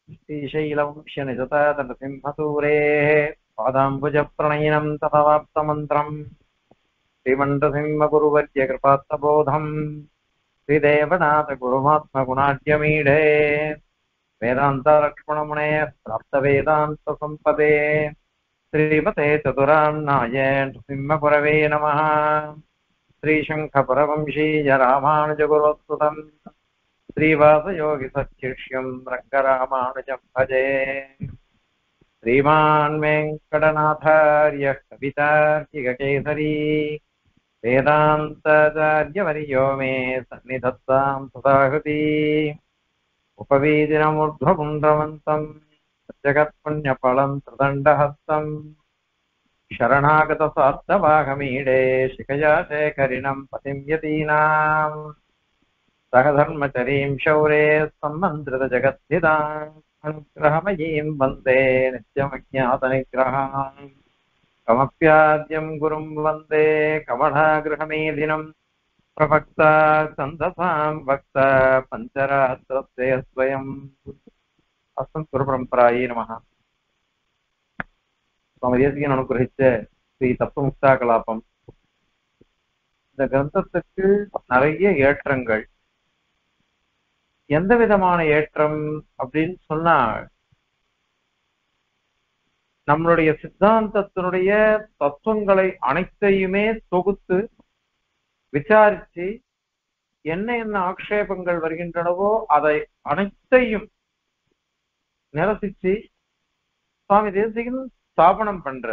श्रीशैलवंश्यनिजतातनसिंहसूरेः पादाम्बुजप्रणयिनम् तथवाप्तमन्त्रम् श्रीमण्डसिंहगुरुवर्यकृपात्तबोधम् श्रीदेवनाथगुरुमात्मगुणाढ्यमीढे वेदान्तलक्ष्मणमुनेः प्राप्तवेदान्तसम्पदे श्रीमते चतुरान्नाय नृसिंहगुरवे नमः। श्रीशङ्खपरवंशीय रामानुजगुरोत्सुतम् श्रीवासयोगिसच्छिष्यम् रङ्गरामानुजम् भजे। श्रीमान् वेङ्कटनाथार्यः कवितार्किककेसरी वेदान्ताचार्यवर्यो मे सन्निधत्ताम् सदाहृति। उपवीदिनमूर्ध्वपुण्ड्रवन्तम् जगत्पुण्यफलम् त्रिदण्डहस्तम् शरणागतसार्थवाहमीडे शिखया शेखरिणम् पतिं यतीनाम् सहधर्मचरीं शौरे सम्मन्त्रितजगद्धिताम् अनुग्रहमयीं वन्दे नित्यमज्ञातनिग्रहाम् कमप्याद्यं गुरुं वन्दे कमलागृहमेधिनम् प्रभक्ता छन्दसां वक्ता पञ्चरात्रस्य स्वयम्। अस्मत् गुरुपरम्परायै नमः। சுவாமி தேசிகன் அனுகிரகிச்ச ஸ்ரீ தத்துவமுக்தா கலாபம் இந்த கிரந்தத்துக்கு நிறைய ஏற்றங்கள். எந்த விதமான ஏற்றம் அப்படின்னு சொன்னா, நம்மளுடைய சித்தாந்தத்தினுடைய தத்துவங்களை அனைத்தையுமே தொகுத்து விசாரிச்சு என்ன என்ன ஆக்ஷேபங்கள் வருகின்றனவோ அதை அனைத்தையும் நிரசிச்சு சுவாமி தேசிகன் ஸ்தாபனம் பண்ற.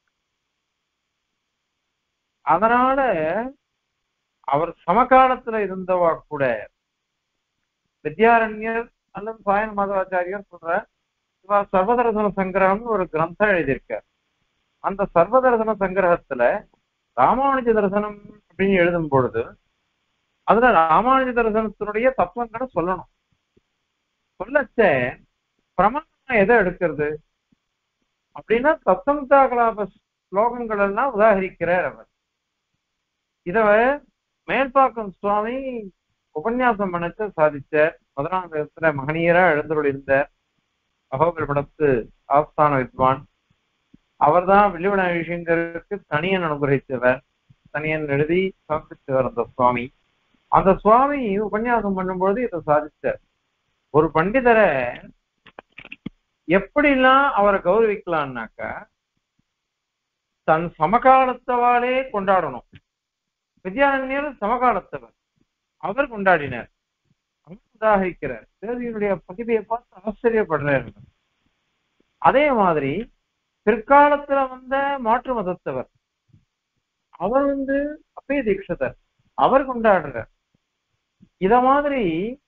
அதனால அவர் சமகாலத்துல இருந்தவா கூட வித்யாரண்யர் அல்லது சாயன மாதவாச்சாரியர் சொல்ற சர்வதர்சன சங்கிரகம்னு ஒரு கிரந்தம் எழுதியிருக்கார். அந்த சர்வதர்சன சங்கிரகத்துல ராமானுஜ தரிசனம் அப்படின்னு எழுதும் பொழுது அதுல ராமானுஜ தரிசனத்தினுடைய தத்துவங்களை சொல்லணும். சொல்லச்ச பிரமாணம் எதை எடுக்கிறது அப்படின்னா தத்துவமுக்தா கலாப ஸ்லோகங்கள் எல்லாம் உதாகரிக்கிறார் அவர். இத மேல்பாக்கம் சுவாமி உபன்யாசம் பண்ணச்ச சாதிச்சார். 11ஆம் இடத்துல மகனீயரா எழுந்தருள் இருந்தார். அகோபில் படத்து ஆஸ்தான வித்வான் அவர்தான் வில்லுவன விஷயங்களுக்கு தனியன் அனுகிரகித்தவர். தனியன் எழுதி சமர்ப்பித்தவர் அந்த சுவாமி. அந்த சுவாமி உபன்யாசம் பண்ணும்பொழுது இதை சாதிச்சார். ஒரு பண்டிதரை எப்படிலாம் அவரை கௌரவிக்கலாம்னாக்கா தன் சமகாலத்தவாலே கொண்டாடணும். வித்யாரண்யர் சமகாலத்தவர், அவர் கொண்டாடினார், அவர் உதாகரிக்கிறார். தேவியனுடைய பதிவையை பார்த்து ஆச்சரியப்படுறார். அதே மாதிரி பிற்காலத்துல வந்த மாற்று மதத்தவர், அவர் அப்பய தீட்சிதர், அவர் கொண்டாடுறார். இத மாதிரி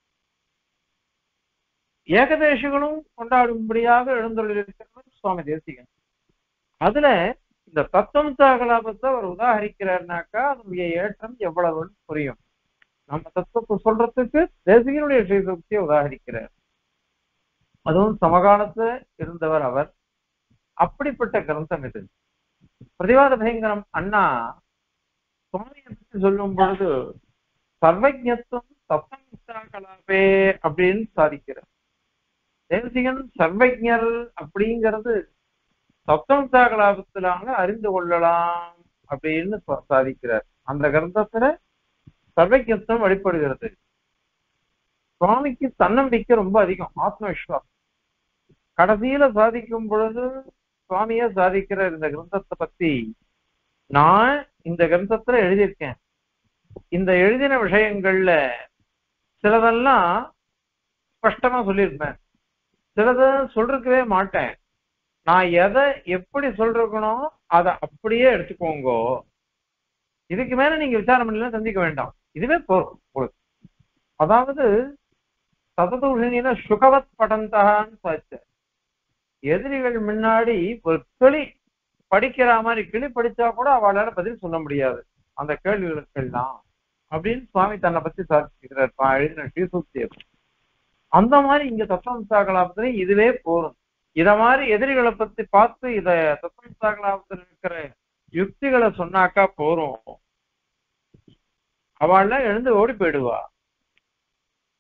ஏகதேசிகளும் கொண்டாடும்படியாக எழுந்துள்ளிருக்கிறவர் சுவாமி தேசிகன். அதுல இந்த தத்துவமுக்தா கலாபத்தை அவர் உதாகரிக்கிறார்னாக்கா அதனுடைய ஏற்றம் எவ்வளவுன்னு புரியும். நம்ம தத்துவத்தை சொல்றதுக்கு தேசிகனுடைய ஸ்ரீசக்தியை உதாகரிக்கிறார். அதுவும் சமகாலத்துல இருந்தவர் அவர். அப்படிப்பட்ட கிரந்தம் இது. பிரதிவாத பயங்கரம் அண்ணா சுவாமியை பற்றி சொல்லும் பொழுது சர்வஜத்துவம் தத்துவமுக்தா கலாபே அப்படின்னு சாதிக்கிறார். தேசிகன் சர்வஜர் அப்படிங்கிறது தத்துவமுக்தா கலாபத்திலாக அறிந்து கொள்ளலாம் அப்படின்னு சாதிக்கிறார். அந்த கிரந்தத்துல சர்வஜத்துவம் வெளிப்படுகிறது. சுவாமிக்கு தன்னம்பிக்கை ரொம்ப அதிகம், ஆத்ம விஸ்வாசம். கடைசியில சாதிக்கும் பொழுது சுவாமிய சாதிக்கிற இந்த கிரந்தத்தை பத்தி நான் இந்த கிரந்தத்துல எழுதியிருக்கேன். இந்த எழுதின விஷயங்கள்ல சிலதெல்லாம் ஸ்பஷ்டமா சொல்லியிருப்பேன், சிலதை சொல்றதுக்கவே மாட்டேன். நான் எதை எப்படி சொல்றேனோ அதை அப்படியே எடுத்துக்கோங்கோ, இதுக்கு மேல நீங்க விசாரம் பண்ணலாம் சந்திக்க வேண்டாம், இதுவே போறோம் உங்களுக்கு. அதாவது சததூஷணியில சுகவத் படந்தான்னு பார்த்த எதிரிகள் முன்னாடி ஒரு கிளி படிக்கிற மாதிரி கிளி படிச்சா கூட அவளால பதில் சொல்ல முடியாது அந்த கேள்விகளுக்கெல்லாம் அப்படின்னு சுவாமி தன்னை பத்தி சாதிக்கிறார் எழுதின ஸ்ரீசூக்தியை. அந்த மாதிரி இங்க தத்துவமுக்தா கலாபத்துல இதுவே போரும். இத மாதிரி எதிரிகளை பத்தி பார்த்து இத தத்துவமுக்தா கலாபத்துல இருக்கிற யுக்திகளை சொன்னாக்கா போறோம், அவள்லாம் எழுந்து ஓடி போயிடுவா.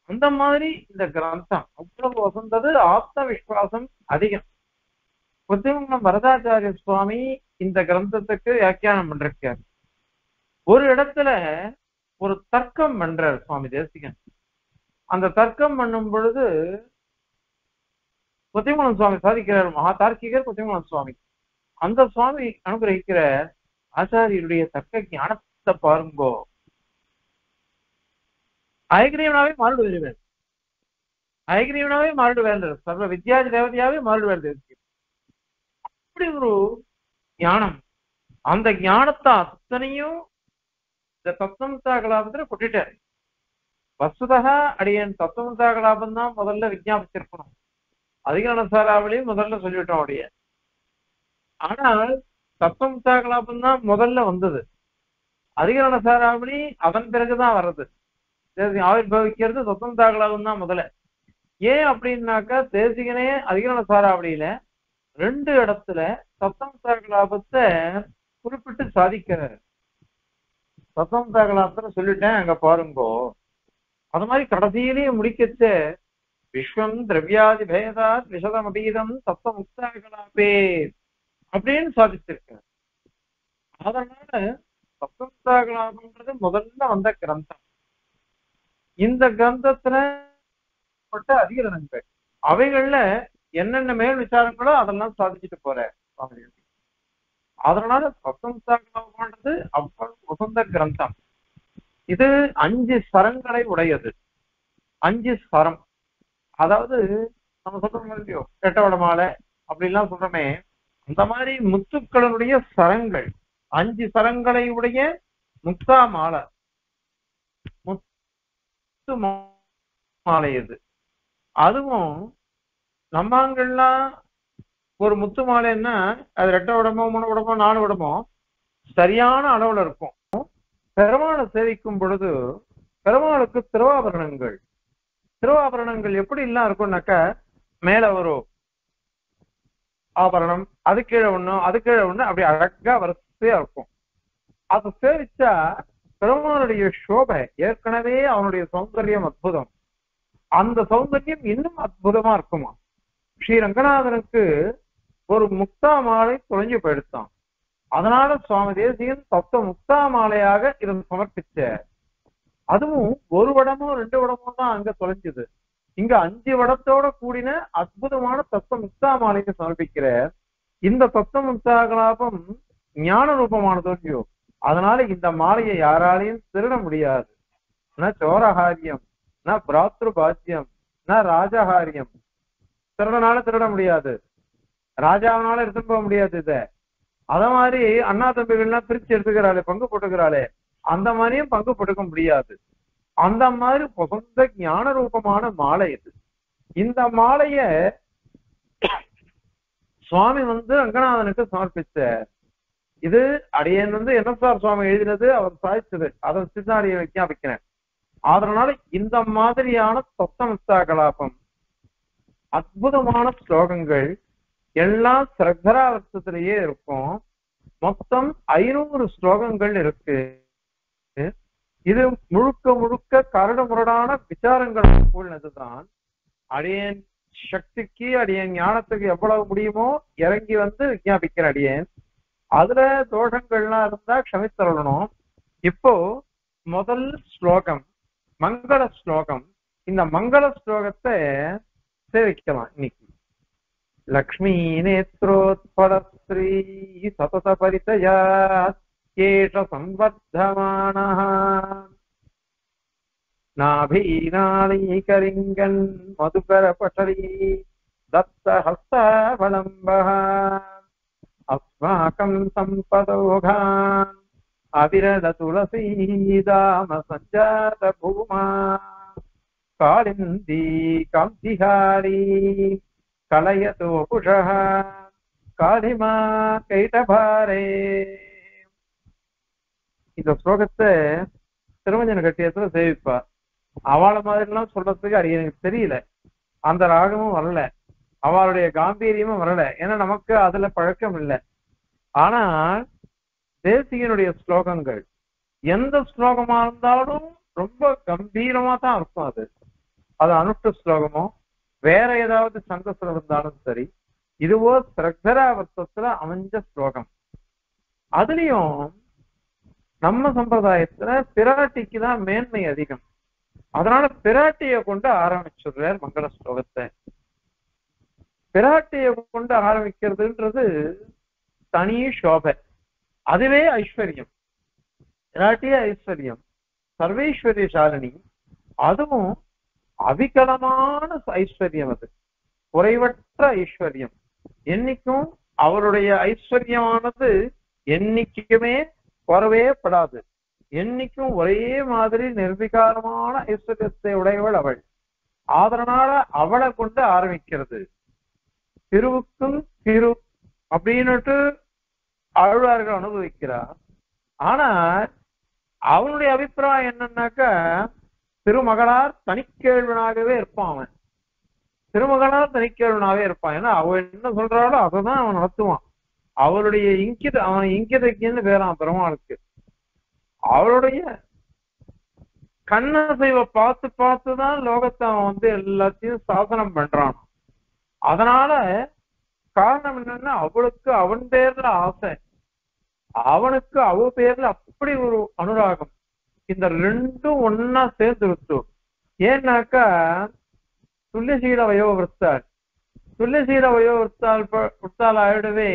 அந்த மாதிரி இந்த கிரந்தம் அவ்வளவு வசந்தது, ஆத்ம விஸ்வாசம் அதிகம். புத்திமங்கலம் வரதாச்சாரிய சுவாமி இந்த கிரந்தத்துக்கு வியாக்கியானம் பண்றார். ஒரு இடத்துல ஒரு தர்க்கம் பண்றார் சுவாமி தேசிகன். அந்த தர்க்கம் பண்ணும் பொழுது புத்திமங்கலம் சுவாமி சாதிக்கிறார், மகா தார்க்கிகர் புத்திமங்கலம் சுவாமி. அந்த சுவாமி அனுகிரகிக்கிற ஆச்சாரியருடைய தர்க்க ஞானத்தை பாருங்கோ. ஐகிரீவனாவே மாறிடுவேன், ஐகிரீவனாவே மாறிடுவேன், சர்வ வித்யாதி தேவதையாவே மாறிடுவேன். அப்படி ஒரு ஞானம். அந்த ஞானத்தை அத்தனையும் இந்த தத்துவமுக்தா கலாபத்துல கொட்டிட்டாரு. வசுதா அடியன் தத்துவமுக்தா கலாபம் தான் முதல்ல விஞ்ஞாபிச்சிருக்கணும், அதிகரணசாராவிலையும் முதல்ல சொல்லிவிட்டோம் அப்படிய. ஆனால் தத்துவமுக்தா கலாபம் தான் முதல்ல வந்தது, அதிகரணசாராவளி அதன் பிறகுதான் வர்றது. ஆவிர்வவிக்கிறது தத்துவமுக்தா கலாபம் தான் முதல்ல. ஏன் அப்படின்னாக்கா தேசிகனே அதிகரணசாராவளியில 2 இடத்துல தத்துவமுக்தா கலாபத்தை குறிப்பிட்டு சாதிக்கிறார். தத்துவமுக்தா கலாபத்தை சொல்லிட்டேன், அங்க பாருங்கோ. அது மாதிரி கடைசியிலேயே முடிக்கச்ச விஸ்வம் திரவியாதி பேதா விஷதம் அபீதம் தத்துவமுக்தா கலாபே அப்படின்னு சாதிச்சிருக்க. அதனால தத்துவமுக்தா கலாபம்ன்றது முதல்ல வந்த கிரந்தம். இந்த கிரந்தத்துல அதிகரணங்கள் அவைகள்ல என்னென்ன மேல் விசாரங்களோ அதெல்லாம் சாதிச்சுட்டு போற. அதனால தத்துவமுக்தா கலாபம்ன்றது அவ்வளவு உகந்த கிரந்தம். இது 5 சரங்களை உடையது. 5 சரம், அதாவது நம்ம சொல்றோம் இல்லையோ கெட்டவட மாலை அப்படின்லாம் சொல்றோமே, அந்த மாதிரி முத்துக்களுடைய சரங்கள் 5 சரங்களை உடைய முக்தா மாலை, முத்து மாலை இது. அதுவும் நம்மாங்கள்லாம் ஒரு முத்து மாலைன்னா அது 2 உடமோ 3 உடமோ 4 உடமோ சரியான அளவுல இருக்கும். பெருமாளை சேவிக்கும் பொழுது பெருமாளுக்கு திருவாபரணங்கள், திருவாபரணங்கள் எப்படி எல்லாம் இருக்கும்னாக்கா, மேல ஒரு ஆபரணம், அது கீழே ஒண்ணு, அது கீழே ஒண்ணு, அப்படி அழகா வரிசையா இருக்கும். அதை சேவிச்சா பெருமானுடைய சோபை, ஏற்கனவே அவனுடைய சௌந்தர்யம் அற்புதம், அந்த சௌந்தர்யம் இன்னும் அற்புதமா இருக்குமா. ஸ்ரீ ரங்கநாதனுக்கு ஒரு முக்தா மாலை தொலைஞ்சு போயிடுத்தான். அதனால சுவாமி தேசிகன் தத்துவ முக்தா மாலையாக இதை சமர்ப்பிச்ச. அதுவும் 1 வடமோ 2 வடமோ தான் அங்க தொலைஞ்சது. இங்க 5 வடத்தோட கூடின அற்புதமான தத்துவ முக்தா மாலைக்கு சமர்ப்பிக்கிற. இந்த தத்துவ முக்தா கலாபம் ஞான ரூபமானதோ இல்லையோ, அதனால இந்த மாலையை யாராலையும் திருட முடியாது. ந சோரஹாரியம், ந பிராத்ரு பாத்தியம், ந ராஜஹாரியம். திருடனால திருட முடியாது, ராஜாவனால எடுத்துட்டு போக முடியாது. இத அத மாதிரி அண்ணா தம்பிகள்லாம் பிரிச்சு எடுத்துக்கிறாளே, பங்கு போட்டுக்கிறாளே, அந்த மாதிரியும் பங்கு போட்டுக்க முடியாது. அந்த மாதிரி சொந்த ஞான ரூபமான மாலை இது. இந்த மாலைய சுவாமி ரங்கநாதனுக்கு சமர்ப்பிச்ச. இது அடியன் என்எஸ்ஆர் சுவாமி எழுதினது, அவர் சாதிச்சது, அதை சித்தாடியை விஞ்ஞாபிக்கிறேன். அதனால இந்த மாதிரியான தத்துவமுக்தா கலாபம் அற்புதமான ஸ்லோகங்கள் எல்லாம் சிரத்தராவர்த்தத்திலேயே இருக்கும். மொத்தம் 500 ஸ்லோகங்கள் இருக்கு. இது முழுக்க முழுக்க கரடு முரடான விசாரங்கள் கூழ்னதுதான். அடியேன் சக்திக்கு, அடியேன் ஞானத்துக்கு எவ்வளவு முடியுமோ இறங்கி விஞ்ஞாபிக்கிற அடியேன். அதுல தோஷங்கள்லாம் இருந்தா க்ஷமித்தரணும். இப்போ முதல் ஸ்லோகம் மங்கள ஸ்லோகம். இந்த மங்கள ஸ்லோகத்தை சேவிக்கலாம் இன்னைக்கு. லக்ஷ்மீ நேத்ரோத்பலஸ்ரீ சதத பரிதயா ஏஷ சம்வர்தமானஹ நாபீநாளீகலிங்கன் மதுகர பட்டலீ தத்த ஹஸ்தாவலம்பஹ அஸ்மாகம் சம்பதோகான் அவிரத துளசீதாம சஞ்சாத பூமா காளிந்தி காந்திஹாரி கலயது புஷஹ காளிமா கைடபாரே. இந்த ஸ்லோகத்தை திருமஞ்சன கட்டியத்துல சேவிப்பா. அவளை மாதிரி எல்லாம் சொல்றதுக்கு அது எனக்கு தெரியல, அந்த ராகமும் வரல, அவளுடைய காம்பீரியமும் வரல. ஏன்னா நமக்கு அதுல பழக்கம் இல்லை. ஆனா தேசிகனுடைய ஸ்லோகங்கள் எந்த ஸ்லோகமா இருந்தாலும் ரொம்ப கம்பீரமா தான் இருக்கும். அது அது அனுஷ்டு ஸ்லோகமோ வேற ஏதாவது சந்தஸ்ல இருந்தாலும் சரி, இதுவோ சிரக்தராவர்த்தத்துல அமைஞ்ச ஸ்லோகம். அதுலயும் நம்ம சம்பிரதாயத்துல பிராட்டிக்கு தான் மேன்மை அதிகம். அதனால பிராட்டியை கொண்டு ஆரம்பிச்சுடுறார் மங்கள ஸ்லோகத்தை. பிராட்டியை கொண்டு ஆரம்பிக்கிறதுன்றது தனி சோபை, அதுவே ஐஸ்வர்யம். பிராட்டியே ஐஸ்வர்யம், சர்வேஸ்வரியசாலினி. அதுவும் அவிகலமான ஐஸ்வர்யம், அது குறைவற்ற ஐஸ்வர்யம். என்னைக்கும் அவருடைய ஐஸ்வர்யமானது என்னைக்குமே குறவே படாது. என்னைக்கும் ஒரே மாதிரி நிர்விகாரமான ஐஸ்வர்யத்தை உடையவள் அவள். அதனால அவளை கொண்டு ஆரம்பிக்கிறது. திருவுக்கும் திரு அப்படின்னுட்டு ஆழ்வார்கள் அனுபவிக்கிறார். ஆனா அவனுடைய அபிப்பிராயம் என்னன்னாக்கா, திருமகளார் தனிக்கேள்வனாகவே இருப்பான் அவன். திருமகளார் தனிக்கேள்வனாகவே இருப்பான். ஏன்னா அவன் என்ன சொல்றாளோ அதைதான் அவன் நடத்துவான். அவளுடைய இங்கித, அவன் இங்கிதக்கின்னு பேரான் பெருமாளுக்கு. அவளுடைய கண்ணசைவை பார்த்து பார்த்துதான் லோகத்தை அவன் எல்லாத்தையும் சாசனம் பண்றான். அதனால காரணம் என்னன்னா, அவளுக்கு அவன் பேர்ல ஆசை, அவனுக்கு அவ பேர்ல அப்படி ஒரு அனுராகம். இந்த ரெண்டும் ஒன்னா சேர்ந்து விட்டு. ஏன்னாக்கா துல்லியசீல வயோவிருத்தாள், துல்லியசீல வயோவிருத்தால் ஆயிடவே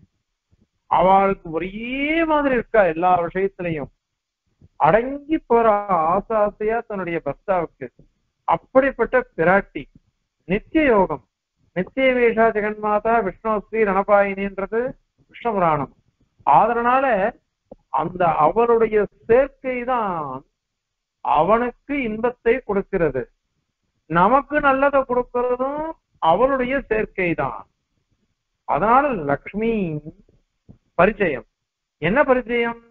அவளுக்கு ஒரே மாதிரி இருக்கா. எல்லா விஷயத்திலையும் அடங்கி போற ஆசை ஆசையா தன்னுடைய பர்த்தாவுக்கு. அப்படிப்பட்ட பிராட்டி நித்திய யோகம். நித்திய வேஷா ஜெகன்மாதா விஷ்ணுஸ்ரீ ரணபாயினின்றது விஷ்ணு புராணம். அதனால அந்த அவருடைய சேர்க்கை தான் அவனுக்கு இன்பத்தை கொடுக்கிறது, நமக்கு நல்லதை கொடுக்கிறதும் அவளுடைய சேர்க்கை தான். அதனால லக்ஷ்மி பரிச்சயம். என்ன பரிச்சயம்?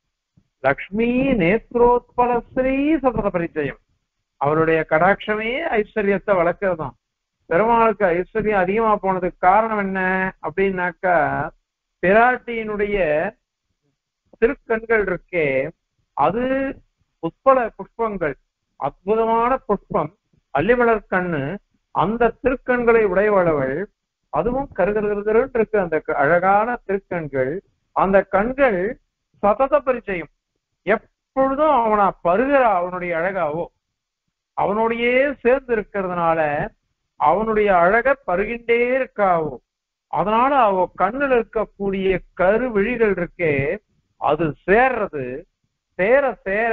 லக்ஷ்மி நேத்ரோத்பலஸ்ரீ சதத பரிச்சயம். அவருடைய கடாட்சமே ஐஸ்வர்யத்தை வளர்க்கறதுதான். பெருமாளுக்கு ஐஸ்வர்யம் அதிகமா போனதுக்கு காரணம் என்ன அப்படின்னாக்கா, பிராட்டியினுடைய திருக்கண்கள் இருக்கே, அது புஷ்பல புஷ்பங்கள், அற்புதமான புஷ்பம், அல்லிமலர் கண்ணு. அந்த திருக்கண்களை உடையவளவள். அதுவும் கருகருகரு இருக்கு அந்த அழகான திருக்கண்கள். அந்த கண்கள் சதத பரிச்சயம். எப்பொழுதும் அவனை பருகிறா. அவனுடைய அழகாவோ அவனுடையே சேர்ந்து இருக்கிறதுனால அவனுடைய அழக பருகின்றே இருக்காவோ. அதனால அவ கண்ணுல இருக்கக்கூடிய கரு விழிகள் இருக்கே, அது சேர்றது. சேர சேர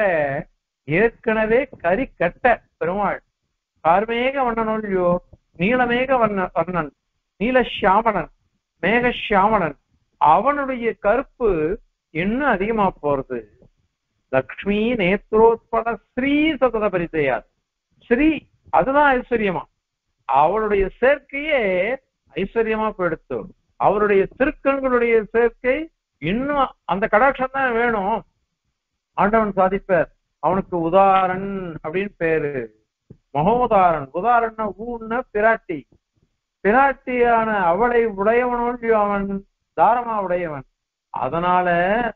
ஏற்கனவே கறி கட்ட பெருமாள் கார்மேக வண்ணன் இல்லையோ, நீலமேக வர்ணன், நீலஷியாமணன், மேகஷியாமணன், அவனுடைய கருப்பு இன்னும் அதிகமா போறது. லக்ஷ்மி நேத்ரோத்பல ஸ்ரீ சதத பரிச்சயா. ஸ்ரீ அதுதான் ஐஸ்வர்யமா. அவளுடைய சேர்க்கையே ஐஸ்வர்யமா போயிடுத்து. அவருடைய திருக்கண்களுடைய சேர்க்கை இன்னும் அந்த கடாட்சம் தான் வேணும். ஆண்டவன் சாதிப்பார். அவனுக்கு உதாரன் அப்படின்னு பேரு, மகோதாரன். உதாரண ஊன்னா பிராட்டி. பிராட்டியான அவளை உடையவனோன் அவன் தாரமா உடையவன். அதனால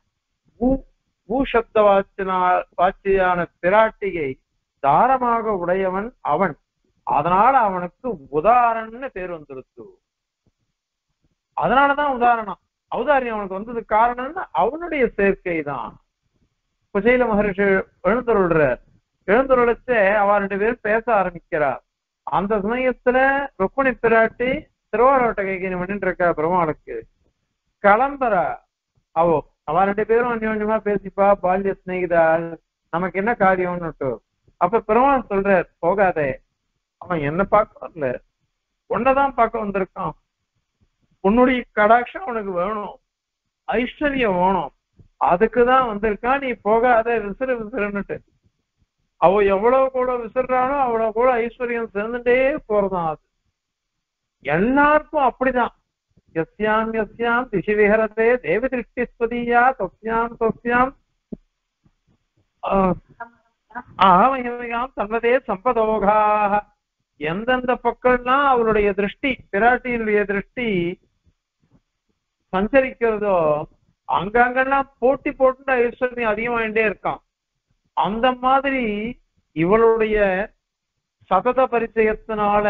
ஊசப்த வாச்சியான பிராட்டியை தாரமாக உடையவன் அவன். அதனால அவனுக்கு உதாரணன்னு பேர் வந்துருச்சு. அதனாலதான் உதாரணம், ஔதாரியம் அவனுக்கு வந்தது காரணம்னா அவனுடைய சேர்க்கை தான். குசைல மகரிஷி எழுந்தருள்றார். எழுந்தருளிச்சு அவ 2 பேரும் பேச ஆரம்பிக்கிறார். அந்த சமயத்துல ருக்மிணி பிராட்டி திருவாரோட்ட கைகி பண்ணிட்டு இருக்கா பெருமாளுக்கு. கிளம்புறா அவ 2 பேரும் அந்யோன்யமா பேசிப்பா, பால்ய சிநேகிதா, நமக்கு என்ன காரியம்னுட்டு. அப்ப பெருமாள் சொல்றார், போகாதே, அவன் என்ன பார்க்க வரல, உன்னதான் பார்க்க வந்திருக்கான். உன்னுடைய கடாட்சம் அவனுக்கு வேணும், ஐஸ்வர்யம் வேணும், அதுக்குதான் வந்திருக்கான். நீ போகாத, விசிறு விசிறுன்னுட்டு. அவ எவ்வளவு கூட விசிறானோ அவ்வளவு கூட ஐஸ்வர்யம் சேர்ந்துட்டே போறதான். அது எல்லாருக்கும் அப்படிதான். யஸ்யாம் யஸ்யாம் திசி விஹரதே தேவி திருஷ்டிஸ்வதியா தஸ்யாம் தஸ்யாம் ஆமயாம் தன்னதே சம்பதோகாக. எந்தெந்த பக்கம்லாம் அவருடைய திருஷ்டி, பிராட்டியினுடைய திருஷ்டி சஞ்சரிக்கிறதோ அங்கங்கெல்லாம் போட்டி போட்டு ஐஸ்வர்யம் அதிகமாயிட்டே இருக்கான். அந்த மாதிரி இவளுடைய சதத பரிச்சயத்தினால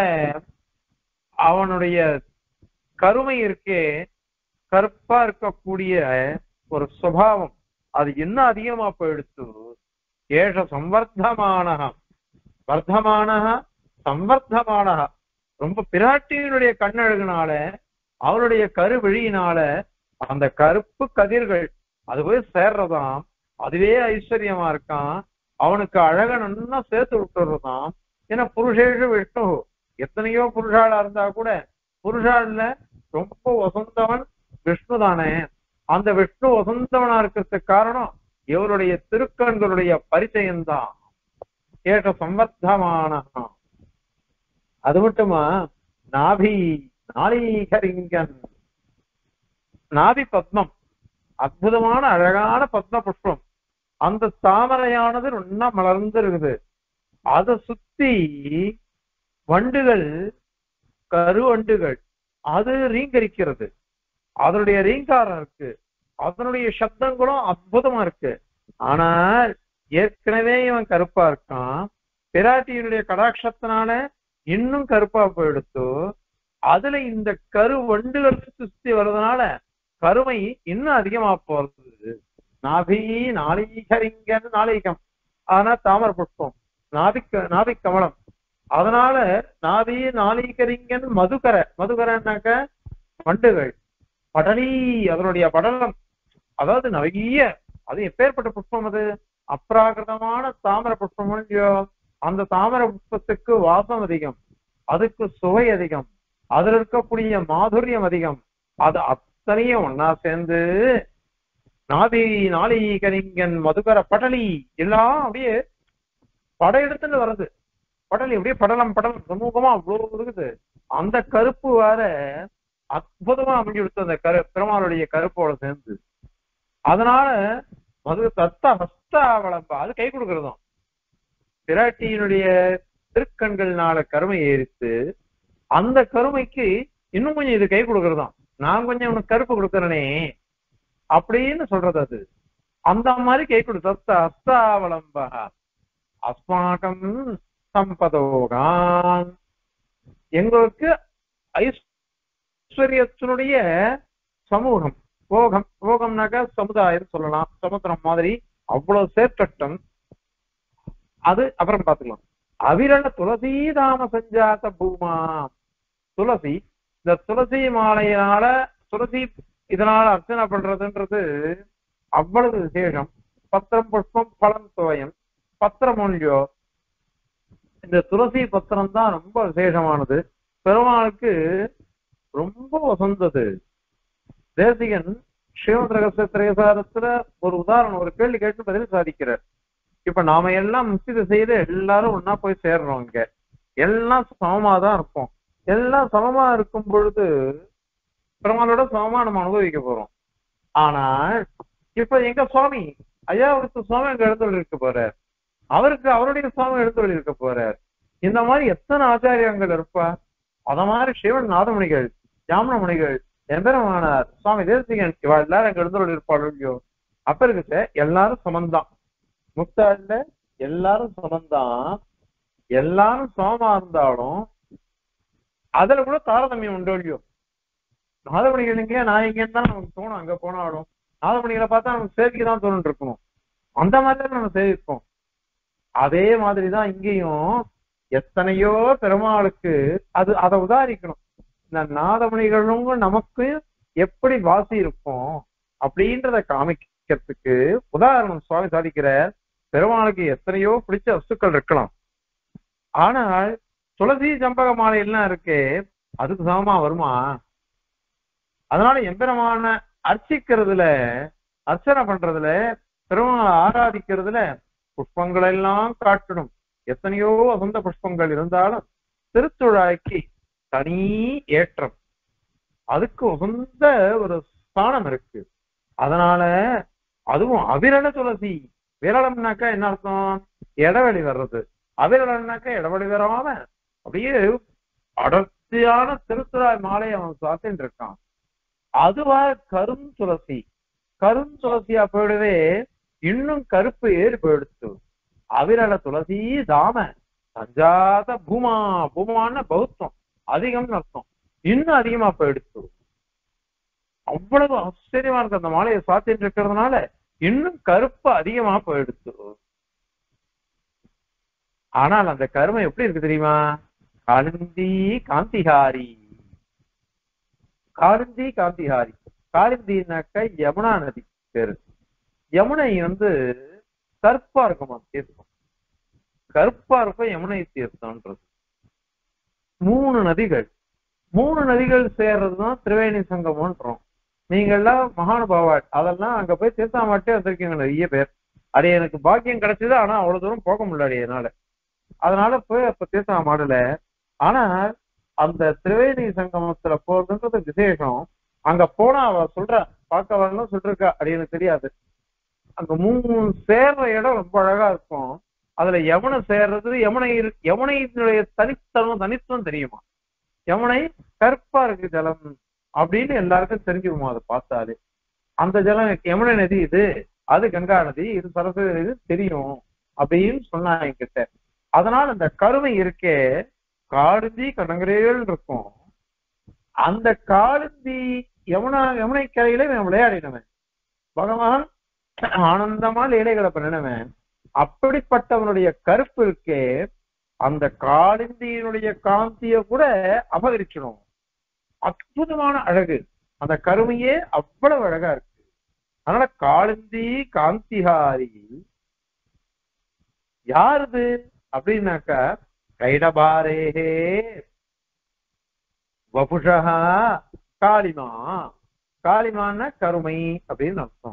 அவனுடைய கருமை இருக்கே, கருப்பா இருக்கக்கூடிய ஒரு சுபாவம் அது இன்னும் அதிகமா போயிடுத்து. ஏஷ சம்வர்த்தமான வர்த்தமான சம்வர்த்தமான, ரொம்ப பிராட்டியினுடைய கண்ணழகுனால அவனுடைய கருவிழியினால அந்த கருப்பு கதிர்கள் அது போய் சேர்றதாம். அதுவே ஐஸ்வர்யமா இருக்கான். அவனுக்கு அழக நல்லா சேர்த்து விட்டுறதாம். ஏன்னா புருஷேஷு விஷ்ணு, எத்தனையோ புருஷாளா இருந்தா கூட புருஷாள்ல ரொம்ப வசந்தவன் விஷ்ணு தானே. அந்த விஷ்ணு வசந்தவனா இருக்கிறதுக்கு காரணம் இவருடைய திருக்கண்களுடைய பரிச்சயம்தான். ஏற்ற சம்பர்த்தமான. அது மட்டுமா, நாபி நாளீகரிங்கன், நாபி பத்மம், அற்புதமான அழகான பத்ம புஷ்பம். அந்த தாமரையானது நல்லா மலர்ந்து இருக்குது. அதை சுத்தி வண்டுகள், கருவண்டுகள் அது ரீங்கரிக்கிறது. அதனுடைய ரீங்காரம் இருக்கு, அதனுடைய சப்தங்களும் அற்புதமா இருக்கு. ஆனால் ஏற்கனவே இவன் கருப்பா இருக்கான், பிராட்டியினுடைய கடாட்சத்தினால இன்னும் கருப்பா போயிடுத்து. அதுல இந்த கருவண்டுகள் சுத்தி வர்றதுனால கருமை இன்னும் அதிகமா போறது. நாபி நாளீகரிங்கன், நாளீகம் ஆனா தாமரை புஷ்பம், நாபி கமலம். அதனால நாபி நாளீகரிங்கன் மதுகர, மதுகரன்னாக்க வண்டுகள், படலி அதனுடைய படலம், அதாவது நிறைய. அது எப்பேற்பட்ட புஷ்பம்? அது அப்ராகிருதமான தாமரை புஷ்பம். அந்த தாமரை புஷ்பத்துக்கு வாசம் அதிகம், அதுக்கு சுவை அதிகம், அதுல இருக்கக்கூடிய மாதுரியம் அதிகம். அது அத்தனையும் ஒன்னா சேர்ந்து நாபி நாளீகரிங்கன் மதுகர படலி எல்லாம் அப்படியே படையெடுத்துன்னு வருது. படலி அப்படியே படலம் படலம் சமூகமா அவ்வளவு இருக்குது. அந்த கருப்பு வேற அற்புதமா அமைஞ்சு கொடுத்து அந்த பெருமாளுடைய கருப்போட சேர்ந்து. அதனால மது தத்த ஹஸ்தாவளம்பா அது கை கொடுக்கறதும். பிராட்டியினுடைய திருக்கண்கள்னால கருமை ஏறித்து, அந்த கருமைக்கு இன்னும் கொஞ்சம் இது கை கொடுக்கறதும். நான் கொஞ்சம் உனக்கு கருப்பு கொடுக்கறனே அப்படின்னு சொல்றது. அது அந்த மாதிரி கை கொடு. தத்த ஹஸ்தாவளம்பா அஸ்மாகம் சம்பதோகான், எங்களுக்கு ஐஸ்வர்யத்தினுடைய சமூகம். போகம், போகம்னாக்க சமுதாயம் சொல்லலாம், சமுத்திரம் மாதிரி அவ்வளவு சேர்க்கட்டும். அது அப்புறம் பார்த்துக்கலாம். அவிரல துளசிதாம சஞ்சாத பூமா, துளசி, இந்த துளசி மாலையினால துளசி இதனால அர்ச்சனை பண்றதுன்றது அவ்வளவு விசேஷம். பத்திரம் புஷ்பம் பலம் துவயம் பத்திரம் ஒன்றியோ, இந்த துளசி பத்திரம் தான் ரொம்ப விசேஷமானது. பெருமாளுக்கு ரொம்ப வசந்தது. தேசிகன் ஸ்ரீமத் ரகசிய திரேசாரத்துல ஒரு உதாரணம், ஒரு கேள்வி கேட்டு பதில் சாதிக்கிறார். இப்ப நாம எல்லாம் முக்தி செய்து எல்லாரும் ஒன்னா போய் சேர்றோம். இங்க எல்லாம் சமமாதான் இருப்போம். எல்லாம் சமமா இருக்கும் பொழுது பெருமாளோட சமமா நம்ம அனுபவிக்க போறோம். ஆனால் இப்ப எங்க சுவாமி ஐயாவுக்கு சுவாமி அங்க எழுந்தொழி இருக்க போறார், அவருக்கு அவருடைய சுவாமி எழுந்தொழி இருக்க போறார். இந்த மாதிரி எத்தனை ஆச்சாரியங்கள் இருப்பா. அத மாதிரி சிவன் நாதமணிகள், ஜாமனமணிகள், எம்பெருமானார், சுவாமி தேசிகன், இவா எல்லாரும் அங்க எழுந்தொழி இருப்பாளோ. அப்ப இருக்கு எல்லாரும் சமந்தான். முக்தாள்ல எல்லாரும் சமந்தான். எல்லாரும் சமமா இருந்தாலும் அதுல கூட தாரதமியம் உண்டோ இல்லையோ. நாதமணிகள் எங்கேயா நான் எங்கேன்னு தான் நமக்கு தோணும். அங்க போனாலும் நாதமணிகளை பார்த்தா நமக்கு சேவிக்கதான் தோணுன்னு இருக்கணும். அந்த மாதிரிதான் நம்ம சேவிப்போம். அதே மாதிரிதான் இங்கேயும் எத்தனையோ பெருமாளுக்கு அது அதை உதாரிக்கணும். இந்த நாதமணிகளும் நமக்கு எப்படி வாசி இருக்கும் அப்படின்றத காமிக்கிறதுக்கு உதாரணம் சுவாமி சாதிக்கிற. பெருமாளுக்கு எத்தனையோ பிடிச்ச வஸ்துக்கள் இருக்கலாம், ஆனால் துளசி சம்பக மாலை எல்லாம் இருக்கே அதுக்கு சமமா வருமா? அதனால எம்பெருமான அர்ச்சிக்கிறதுல, அர்ச்சனை பண்றதுல, பெருமாளை ஆராதிக்கிறதுல புஷ்பங்கள் எல்லாம் காட்டணும். எத்தனையோ வசந்த புஷ்பங்கள் இருந்தாலும் திருத்துழாய்க்கு தனி ஏற்றம், அதுக்கு உகந்த ஒரு ஸ்தானம் இருக்கு. அதனால அதுவும் அவிரல துளசி, விரலம்னாக்கா என்ன அர்த்தம்? இடைவெளி வர்றது. அவிரலம்னாக்கா இடைவெளி வராம அப்படியே அடர்த்தியான திருத்துழாய் மாலையை அவன் சாத்தின்னு இருக்கான். அதுவா கருந்துளசி, கருந்துளசியா போயிடவே இன்னும் கருப்பு ஏறி போயிடுச்சு. அவிரல துளசி தாம சஞ்சாத பூமா, பூமான்னு பௌத்தம் அதிகம்னு அர்த்தம், இன்னும் அதிகமா போயிடுச்சு. அவ்வளவு ஆச்சரியமா இருக்கு அந்த மாலையை சாத்திட்டு இருக்கிறதுனால, இன்னும் கருப்பு அதிகமா போயிடுச்சு. ஆனால் அந்த கருமை எப்படி இருக்கு தெரியுமா? காலிந்தி காந்திஹாரி. காலிந்தி காந்திஹாரி. காலிந்தினாக்க யமுனா நதி பேரு. யமுனை கருப்பா இருக்குமா தீர்த்தம், கருப்பா இருக்கும் யமுனை தீர்த்தம்ன்றது. 3 நதிகள், 3 நதிகள் சேர்றதுதான் திரிவேணி சங்கமன்றோம். நீங்க எல்லாம் மகானுபாவாள், அதெல்லாம் அங்க போய் தீர்த்தாமாட்டே வந்திருக்கீங்க நிறைய பேர். அது எனக்கு பாக்கியம் கிடைச்சது, ஆனா அவ்வளவு தூரம் போக முடியல என்னால. அதனால போய் அப்ப தீர்த்தம் மாடல. ஆனா அந்த திரிவேணி சங்கமத்துல போறதுன்றது விசேஷம். அங்க போனா அவ சொல்ற, பார்க்க வரலாம் சொல்லிருக்கா, அது எனக்கு தெரியாது. அங்க 3 சேர்ற இடம் ரொம்ப அழகா இருக்கும். அதுல யமுனை சேர்றது, யமுனையினுடைய தனித்துவம் தெரியுமா? யமுனை கருப்பா இருக்கு ஜலம் அப்படின்னு எல்லாருக்கும் தெரிஞ்சுக்குமா அதை பார்த்தாலே. அந்த ஜலம் யமுனை நதி இது, அது கங்கா நதி, இது சரஸ்வதி நதி தெரியும் அப்படின்னு சொன்னா என்கிட்ட. அதனால அந்த கருமை இருக்கே, காடுந்தி கடங்கரைகள் இருக்கும். அந்த காடுந்தி யமுனை கரையில இவன் விளையாடினவன், பகவான் ஆனந்தமா லீலைகளை பண்ணினவன். அப்படிப்பட்டவனுடைய கருப்பு இருக்கே, அந்த காளிந்தியினுடைய காந்திய கூட அபகரிச்சிடும். அற்புதமான அழகு, அந்த கருமையே அவ்வளவு அழகா இருக்கு. அதனால காளிந்தி காந்திஹாரி யாருது அப்படின்னாக்க, கைடபாரேஹே வபுஷா காளிமா. காளிமான கருமை அப்படின்னு அர்த்தம்.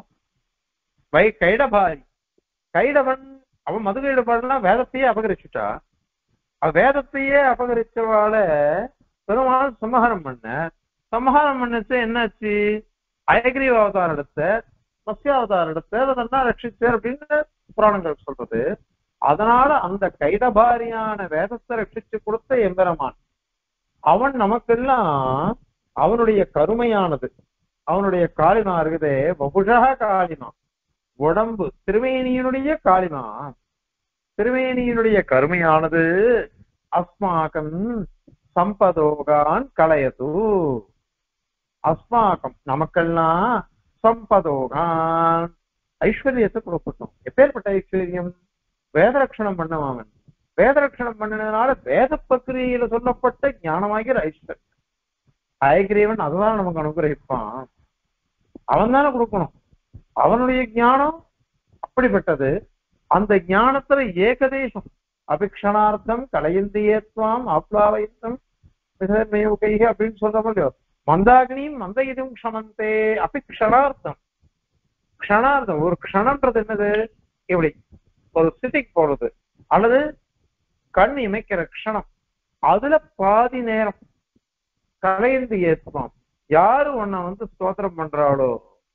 கைடபாரி, கைடவன் அவன் மதுகைடபாடுனா வேதத்தையே அபகரிச்சுட்டா. வேதத்தையே அபகரிச்சவால பெருமாள் சம்ஹாரம் பண்ணச்சு என்னாச்சு? அயக்ரீவ அவதாரம் எடுத்த, மத்ஸ்யாவதாரம் எடுத்த, அதெல்லாம் ரட்சிச்சார் அப்படின்னு புராணங்கள் சொல்றது. அதனால அந்த கைடபாரியான வேதத்தை ரட்சிச்சு கொடுத்த எம்பெருமான் அவன் நமக்கெல்லாம் அவனுடைய கருமையானது, அவனுடைய காளிமா இருக்குதே, வபுஷா காளிமா, உடம்பு திருவேணியினுடைய காளிமா, திருவேணியினுடைய கருமையானது அஸ்மாகம் சம்பதோகான் களையது. அஸ்மாகம் நமக்கெல்லாம் சம்பதோகான் ஐஸ்வர்யத்தை கொடுக்கட்டும். எப்பேற்பட்ட ஐஸ்வர்யம்? வேதரட்சணம் பண்ணவன், வேதரட்சணம் பண்ணினதுனால வேத பிரக்கிரியில சொல்லப்பட்ட ஞானமாகிற ஐஸ்வர்யம். அயகிரீவன் அதுதான் நமக்கு அனுகிரகிப்பான், அவன் தானே கொடுக்கணும். அவனுடைய ஞானம் அப்படிப்பட்டது. அந்த ஞானத்துல ஏகதேசம் அபிக்ஷணார்த்தம் கலையந்தியத்வாம் ஆப்லாவயத்தம் கைக அப்படின்னு சொல்ற முடியும். மந்தாகினியும் மந்தகிதும் க்ஷமந்தே அபிக்ஷணார்த்தம். க்ஷணார்த்தம் ஒரு க்ஷணம்ன்றது என்னது? இப்படி ஒரு ஸ்திதிக்கு போறது, அல்லது கண் இமைக்கிற க்ஷணம், அதுல பாதி நேரம் கலையந்தியத்வாம். யாரு உன்னை ஸ்தோத்திரம் பண்றாளோ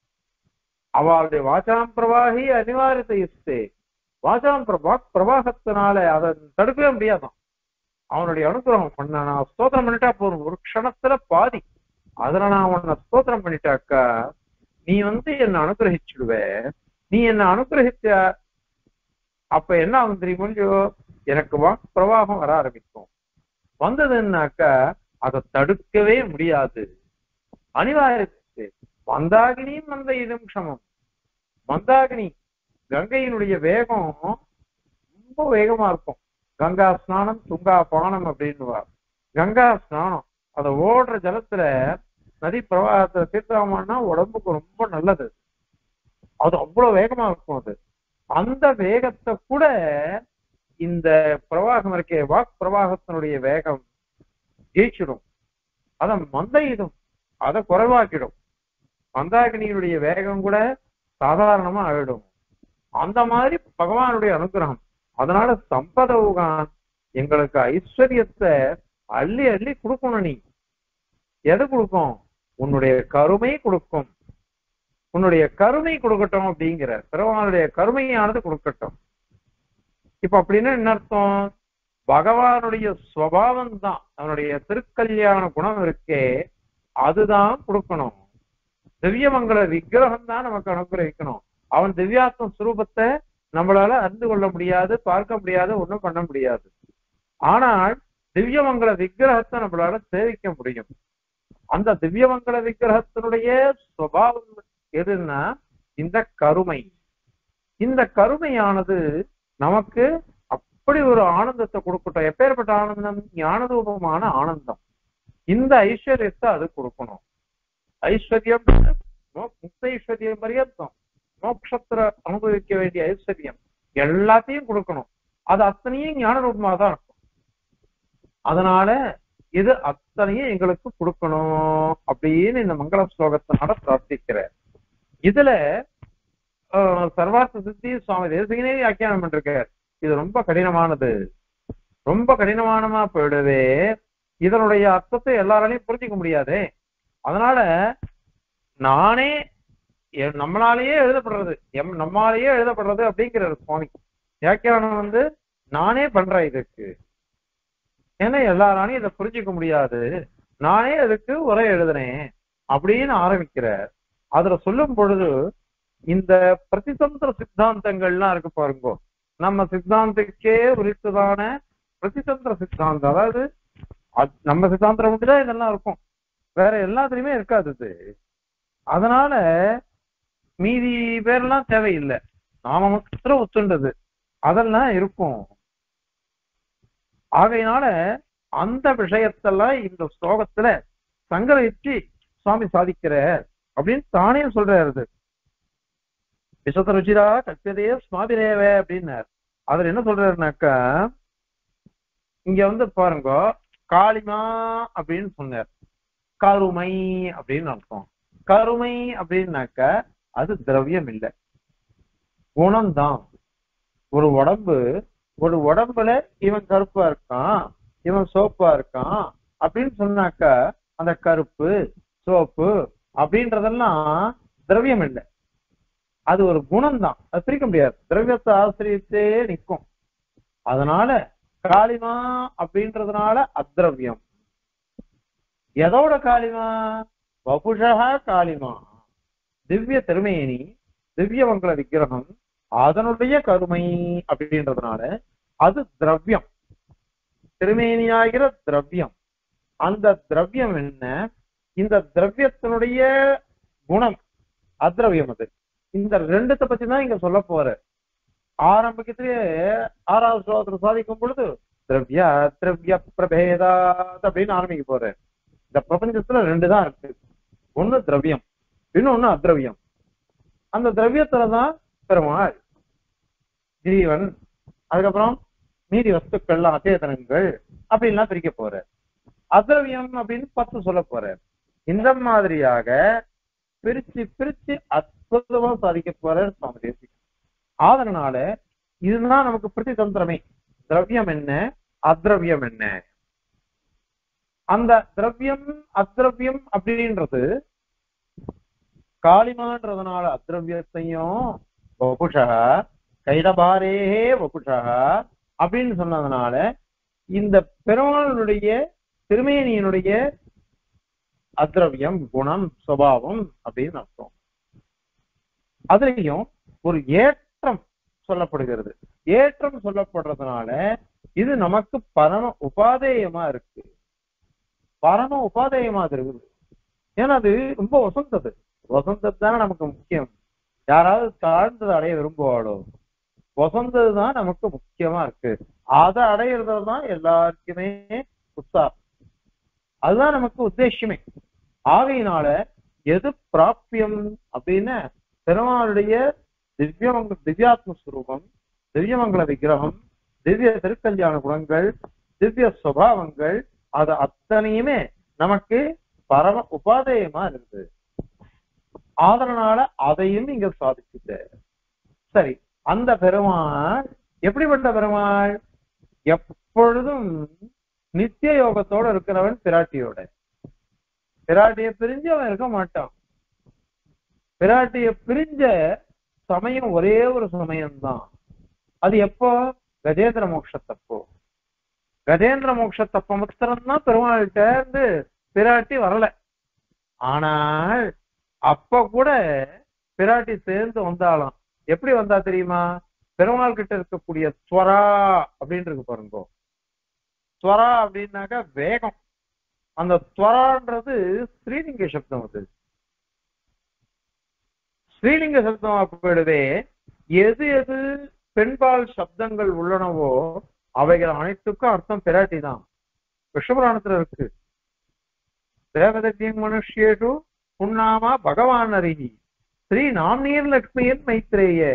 அவளுடைய வாசாம் பிரவாகி அனிவாரியத்தை இஸ்தே. வாசாம் பிரவாகத்தினால அதை தடுக்கவே முடியாதான். அவனுடைய அனுகிரகம் பண்ண நான் ஸ்தோத்திரம் பண்ணிட்டா போதும், ஒரு க்ஷணத்துல பாதி. அதுல நான் உன்னை ஸ்தோத்திரம் பண்ணிட்டாக்கா நீ என்ன அனுகிரகிச்சுடுவ. நீ என்ன அனுகிரகிச்ச அப்ப என்ன ஆகும் தெரியுமோ? எனக்கு வாக் பிரவாகம் வர ஆரம்பிக்கும். வந்ததுன்னாக்கா அதை தடுக்கவே முடியாது. அனிவாரியத்தை மந்தாகினியும் மந்த இதும் க்ஷமம். மந்தாகினி கங்கையினுடைய வேகம் ரொம்ப வேகமா இருக்கும். கங்கா ஸ்நானம் துங்கா பானம் அப்படின்னு. கங்கா ஸ்நானம் அத ஓடுற ஜலத்துல நதி பிரவாகத்தை தீர்த்தாமன்னா உடம்புக்கு ரொம்ப நல்லது. அது அவ்வளவு வேகமா இருக்கும். அது அந்த வேகத்தை கூட இந்த பிரவாகம் இருக்கே, வாக் பிரவாகத்தினுடைய வேகம் ஜெயிச்சிடும். அத மந்தையிடும், அதை குறைவாக்கிடும். மந்தாகினியுடைய வேகம் கூட சாதாரணமா ஆயிடும். அந்த மாதிரி பகவானுடைய அனுகிரகம். அதனால சம்பதவுகான் எங்களுக்கு ஐஸ்வர்யத்தை அள்ளி அள்ளி கொடுக்கணும். நீ எது கொடுக்கும்? உன்னுடைய கருமை கொடுக்கும். உன்னுடைய கருமை கொடுக்கட்டும் அப்படிங்கிற பெருமானுடைய கருமையானது கொடுக்கட்டும். இப்ப அப்படின்னா என்ன அர்த்தம்? பகவானுடைய சுவாவம் தான், அவனுடைய திருக்கல்யாண குணம் இருக்கே அதுதான் கொடுக்கணும். திவ்யமங்கல விக்கிரகம் தான் நமக்கு அனுகிரகிக்கணும். அவன் திவ்யாத்ம சுரூபத்தை நம்மளால அறிந்து கொள்ள முடியாது, பார்க்க முடியாது, ஒண்ணும் பண்ண முடியாது. ஆனால் திவ்யமங்கல விக்கிரகத்தை நம்மளால சேவிக்க முடியும். அந்த திவ்யமங்கல விக்கிரகத்தினுடைய சுபாவம் எதுன்னா இந்த கருமை. இந்த கருமையானது நமக்கு அப்படி ஒரு ஆனந்தத்தை கொடுக்கட்டும். எப்பேற்பட்ட ஆனந்தம்? ஞானரூபமான ஆனந்தம். இந்த ஐஸ்வர்யத்தை அது கொடுக்கணும். ஐஸ்வர்யம் முக்த ஐஸ்வர்யம் பரியந்தம், மோட்சத்துல அனுபவிக்க வேண்டிய ஐஸ்வர்யம் எல்லாத்தையும் கொடுக்கணும். அது அத்தனையும் ஞான ரூபமா தான் இருக்கும். அதனால இது அத்தனையும் எங்களுக்கு கொடுக்கணும் அப்படின்னு இந்த மங்கள ஸ்லோகத்தினால பிரார்த்திக்கிறார். இதுல சர்வார்த்த சித்தி சுவாமி தேசிகனே வியாக்கியானம் பண்ணிருக்கார். இது ரொம்ப கடினமானது, ரொம்ப கடினமானமா போயிடுவே. இதனுடைய அர்த்தத்தை எல்லாராலையும் புரிஞ்சிக்க முடியாதே. அதனால நானே நம்மளாலேயே எழுதப்படுறது, நம்மளாலேயே எழுதப்படுறது அப்படிங்கிறார் சுவாமி. வியாக்கியானம் நானே பண்றேன் இதுக்கு, ஏன்னா எல்லாராலையும் இதை புரிஞ்சிக்க முடியாது, நானே அதுக்கு உரை எழுதுனேன் அப்படின்னு ஆரம்பிக்கிறார். அதுல சொல்லும் பொழுது இந்த பிரதிதந்திர சித்தாந்தங்கள்லாம் இருக்கு பாருங்க. நம்ம சித்தாந்தத்துக்கே உரித்ததான பிரதிதந்திர சித்தாந்தம், அதாவது நம்ம சித்தாந்தம் மட்டும்தான் இதெல்லாம் இருக்கும், வேற எல்லாத்துலயுமே இருக்காது இது. அதனால மீதி பேர்லாம் தேவையில்லை, நாம மாத்திரம் ஒத்துண்டது அதெல்லாம் இருக்கும். ஆகையினால அந்த விஷயத்தெல்லாம் இந்த ஸ்லோகத்துல சங்கரிச்சு சுவாமி சாதிக்கிற அப்படின்னு தானே சொல்றாரு. விசத ருச்சிரா கல்பியதையே சுவாமிரேவ அப்படின்னார். அதுல என்ன சொல்றாருனாக்கா, இங்க பாருங்க, காளிமா அப்படின்னு சொன்னார். கருமை அப்படின்னு அர்த்தம். கருமை அப்படின்னாக்க அது திரவியம் இல்லை, குணம்தான். ஒரு உடம்புல இவன் கருப்பா இருக்கான், இவன் சோப்பா இருக்கான் அப்படின்னு சொன்னாக்க அந்த கருப்பு சோப்பு அப்படின்றதெல்லாம் திரவியம் இல்லை, அது ஒரு குணம் தான். அது பிரிக்க முடியாது, திரவியத்தை ஆசிரியத்தே நிற்கும். அதனால காளிமா அப்படின்றதுனால அத்ரவியம். எதோட காளிமா? வபுஷா காளிமா, திவ்ய திருமேனி, திவ்ய மங்கள விக்கிரகம், அதனுடைய கருமை அப்படின்றதுனால அது திரவியம், திருமேனியாகிற திரவியம். அந்த திரவியம் என்ன? இந்த திரவியத்தினுடைய குணம் அத்ரவியம். அது இந்த ரெண்டுத்தை பத்தி தான் இங்க சொல்ல போற. ஆரம்பிக்கத்திலே 6வது ஸ்லோகத்துல சாதிக்கும் பொழுது திரவிய திரவிய பிரபேதா அப்படின்னு ஆரம்பிக்க போற. இந்த பிரபஞ்சத்துல ரெண்டு தான் இருக்கு, ஒண்ணு திரவியம், இன்னொன்னு அத்ரவியம். அந்த திரவியத்துலதான் பெருமாள், ஜீவன், அதுக்கப்புறம் மீதி வஸ்துக்கள்லாம் அச்சேதனங்கள் அப்படின்லாம் பிரிக்க போற. அத்ரவியம் அப்படின்னு 10 சொல்ல போற. இந்த மாதிரியாக பிரிச்சு பிரிச்சு அற்புதமா சாதிக்க போற சுவாமி தேசிகன். அதனால இதுதான் நமக்கு பிரதிதந்திரமே. திரவியம் என்ன, அத்ரவியம் என்ன? அந்த திரவியம் அத்ரவியம் அப்படின்றது காளிமான்றதுனால அத்ரவியத்தையும் வபுஷா கைடபாரேஹே வபுஷா அப்படின்னு சொன்னதுனால இந்த பெருமாளுடைய திருமேனியினுடைய அத்ரவியம் குணம் சுபாவம் அப்படின்னு அர்த்தம். அதுலயும் ஒரு ஏற்றம் சொல்லப்படுகிறது. ஏற்றம் சொல்லப்படுறதுனால இது நமக்கு பரம உபாதேயமா இருக்கு, பரம உபாதேயமா இருக்குது. ஏன்னா அது ரொம்ப வசந்தது, வசந்தது தானே நமக்கு முக்கியம். யாராவது தாழ்ந்தது அடைய விரும்புவாளோ, வசந்தது தான் நமக்கு முக்கியமா இருக்கு. அதை அடையிறது தான் எல்லாருக்குமே உற்சாகம், அதுதான் நமக்கு உத்தேசியமே. ஆகையினால எது பிராபியம் அப்படின்னா பெருமாளுடைய திவ்யாத்ம ஸ்வரூபம், திவ்யமங்கல விக்கிரகம், திவ்ய திருக்கல்யாண குணங்கள், திவ்ய சுபாவங்கள், அது அத்தனையுமே நமக்கு பரம உபாதேயமா இருக்குது. அதனால அதையும் இங்க சாதிச்சுட்டு சரி. அந்த பெருமாள் எப்படிப்பட்ட பெருமாள்? எப்பொழுதும் நித்திய யோகத்தோட இருக்கிறவன் பிராட்டியோட. பிராட்டிய பிரிஞ்சு அவன் இருக்க மாட்டான். பிராட்டிய பிரிஞ்ச சமயம் ஒரே ஒரு சமயம்தான். அது எப்போ? கஜேந்திர மோட்சத்தப்போ. கஜேந்திர மோட்சத்தப்ப மாத்திரம்தான் பெருமாள்கிட்ட இருந்து பிராட்டி வரல. ஆனால் அப்ப கூட பிராட்டி சேர்ந்து வந்தாலும் எப்படி வந்தா தெரியுமா? பெருமாள் கிட்ட இருக்கக்கூடிய ஸ்வரா அப்படின்னு இருக்கு பாருங்க, ஸ்வரா அப்படின்னாக்கா வேகம். அந்த ஸ்வரான்றது ஸ்ரீலிங்க சப்தம். அது ஸ்ரீலிங்க சப்தம் போயிடுவே. எது எது பெண்பால் சப்தங்கள் உள்ளனவோ அவைகள் அனைத்துக்கும் அர்த்தம் பிராட்டி தான். விஷ்ணுபுராணத்துல இருக்கு. தேவதத்தியம் மனுஷேஷு புண்ணாமா பகவான் அருகி ஸ்ரீ நாம்நீர் லட்சுமியின் மைத்ரேய.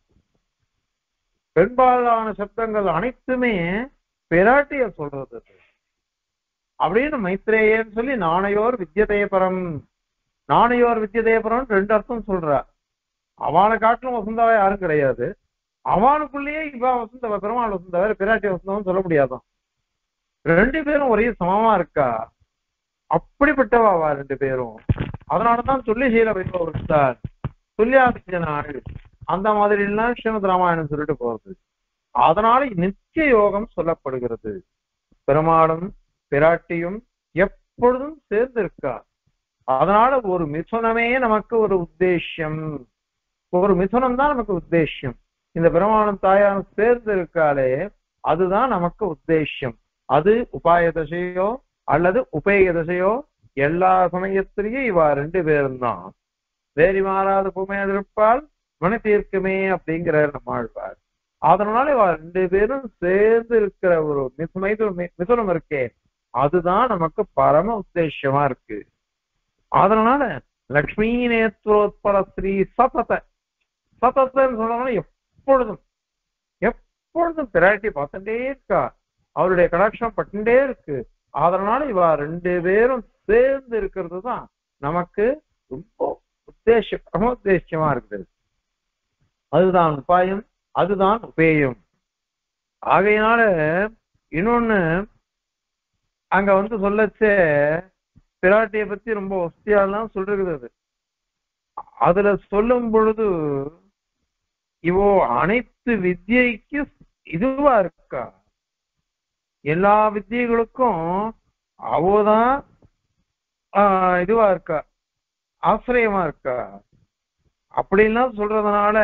பெண்பாலான சப்தங்கள் அனைத்துமே பிராட்டிய சொல்றது அப்படின்னு மைத்ரேயன்னு சொல்லி நாணையோர் வித்யதேபரம். நாணையோர் வித்யதேபரம் ரெண்டு அர்த்தம் சொல்றா. அவனை காட்டிலும் வசந்தாவா யாரும் கிடையாது. அவனுக்குள்ளேயே இவ வசந்த பெருமாள் வசந்தவ பிராட்டி வசந்தவன் சொல்ல முடியாதான். ரெண்டு பேரும் ஒரே சமமா இருக்கா. அப்படிப்பட்டவாவா ரெண்டு பேரும். அதனாலதான் சொல்லி சீல வைத்தார் துல்லியாதித்ய நாள் அந்த மாதிரி எல்லாம் ஸ்ரீமத் ராமாயணம் சொல்லிட்டு போறது. அதனால நித்திய யோகம் சொல்லப்படுகிறது. பெருமாளும் பிராட்டியும் எப்பொழுதும் சேர்ந்து இருக்கா. அதனால ஒரு மிதுனமே நமக்கு ஒரு உத்தேசியம். ஒரு மிதுனம் தான் நமக்கு உத்தேசியம். இந்த பெருமாளும் தாயாரும் சேர்ந்து இருக்காலே அதுதான் நமக்கு உத்தேசியம். அது உபாய தசையோ அல்லது உபேய தசையோ எல்லா சமயத்திலையும் இவா ரெண்டு பேரும் தான். வேறி மாறாத பூமையால் மனு தீர்க்குமே அப்படிங்கிறார் நம்மாழ்வார். அதனால இவா ரெண்டு பேரும் சேர்ந்து இருக்கிற ஒரு மிதுனம் இருக்கே அதுதான் நமக்கு பரம உத்தேசியமா இருக்கு. அதனால லக்ஷ்மி நேத்ரோத்பல ஸ்ரீ சதத சதத்தன்னு சொன்னாலும் எப்பொழுதும் எப்பொழுதும் பிராட்டி பார்த்துட்டே இருக்கா. அவருடைய கடாட்சம் பட்டுட்டே இருக்கு. அதனால இவா ரெண்டு பேரும் சேர்ந்து இருக்கிறது தான் நமக்கு ரொம்ப பரம உத்தேசியமா இருக்குது. அதுதான் உபாயம், அதுதான் உபேயம். ஆகையினால இன்னொன்னு அங்க சொல்லச்சே பிராட்டியை பத்தி ரொம்ப வசதியாலாம் சொல்றது. அதுல சொல்லும் பொழுது இவோ அனைத்து வித்யைக்கு இதுவா இருக்கா. எல்லா வித்தியைகளுக்கும் அவோதான் இதுவா இருக்கா, ஆசிரியமா இருக்கா. அப்படின்லாம் சொல்றதுனால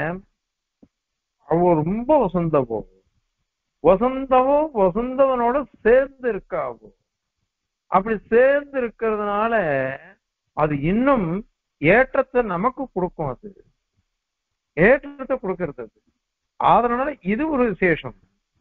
அவ ரொம்ப வசந்தவனோட சேர்ந்து இருக்காவோ. அப்படி சேர்ந்து இருக்கிறதுனால அது இன்னும் ஏற்றத்தை நமக்கு கொடுக்கும். அது ஏற்றத்தை கொடுக்கறது. அதனால இது ஒரு விசேஷம்.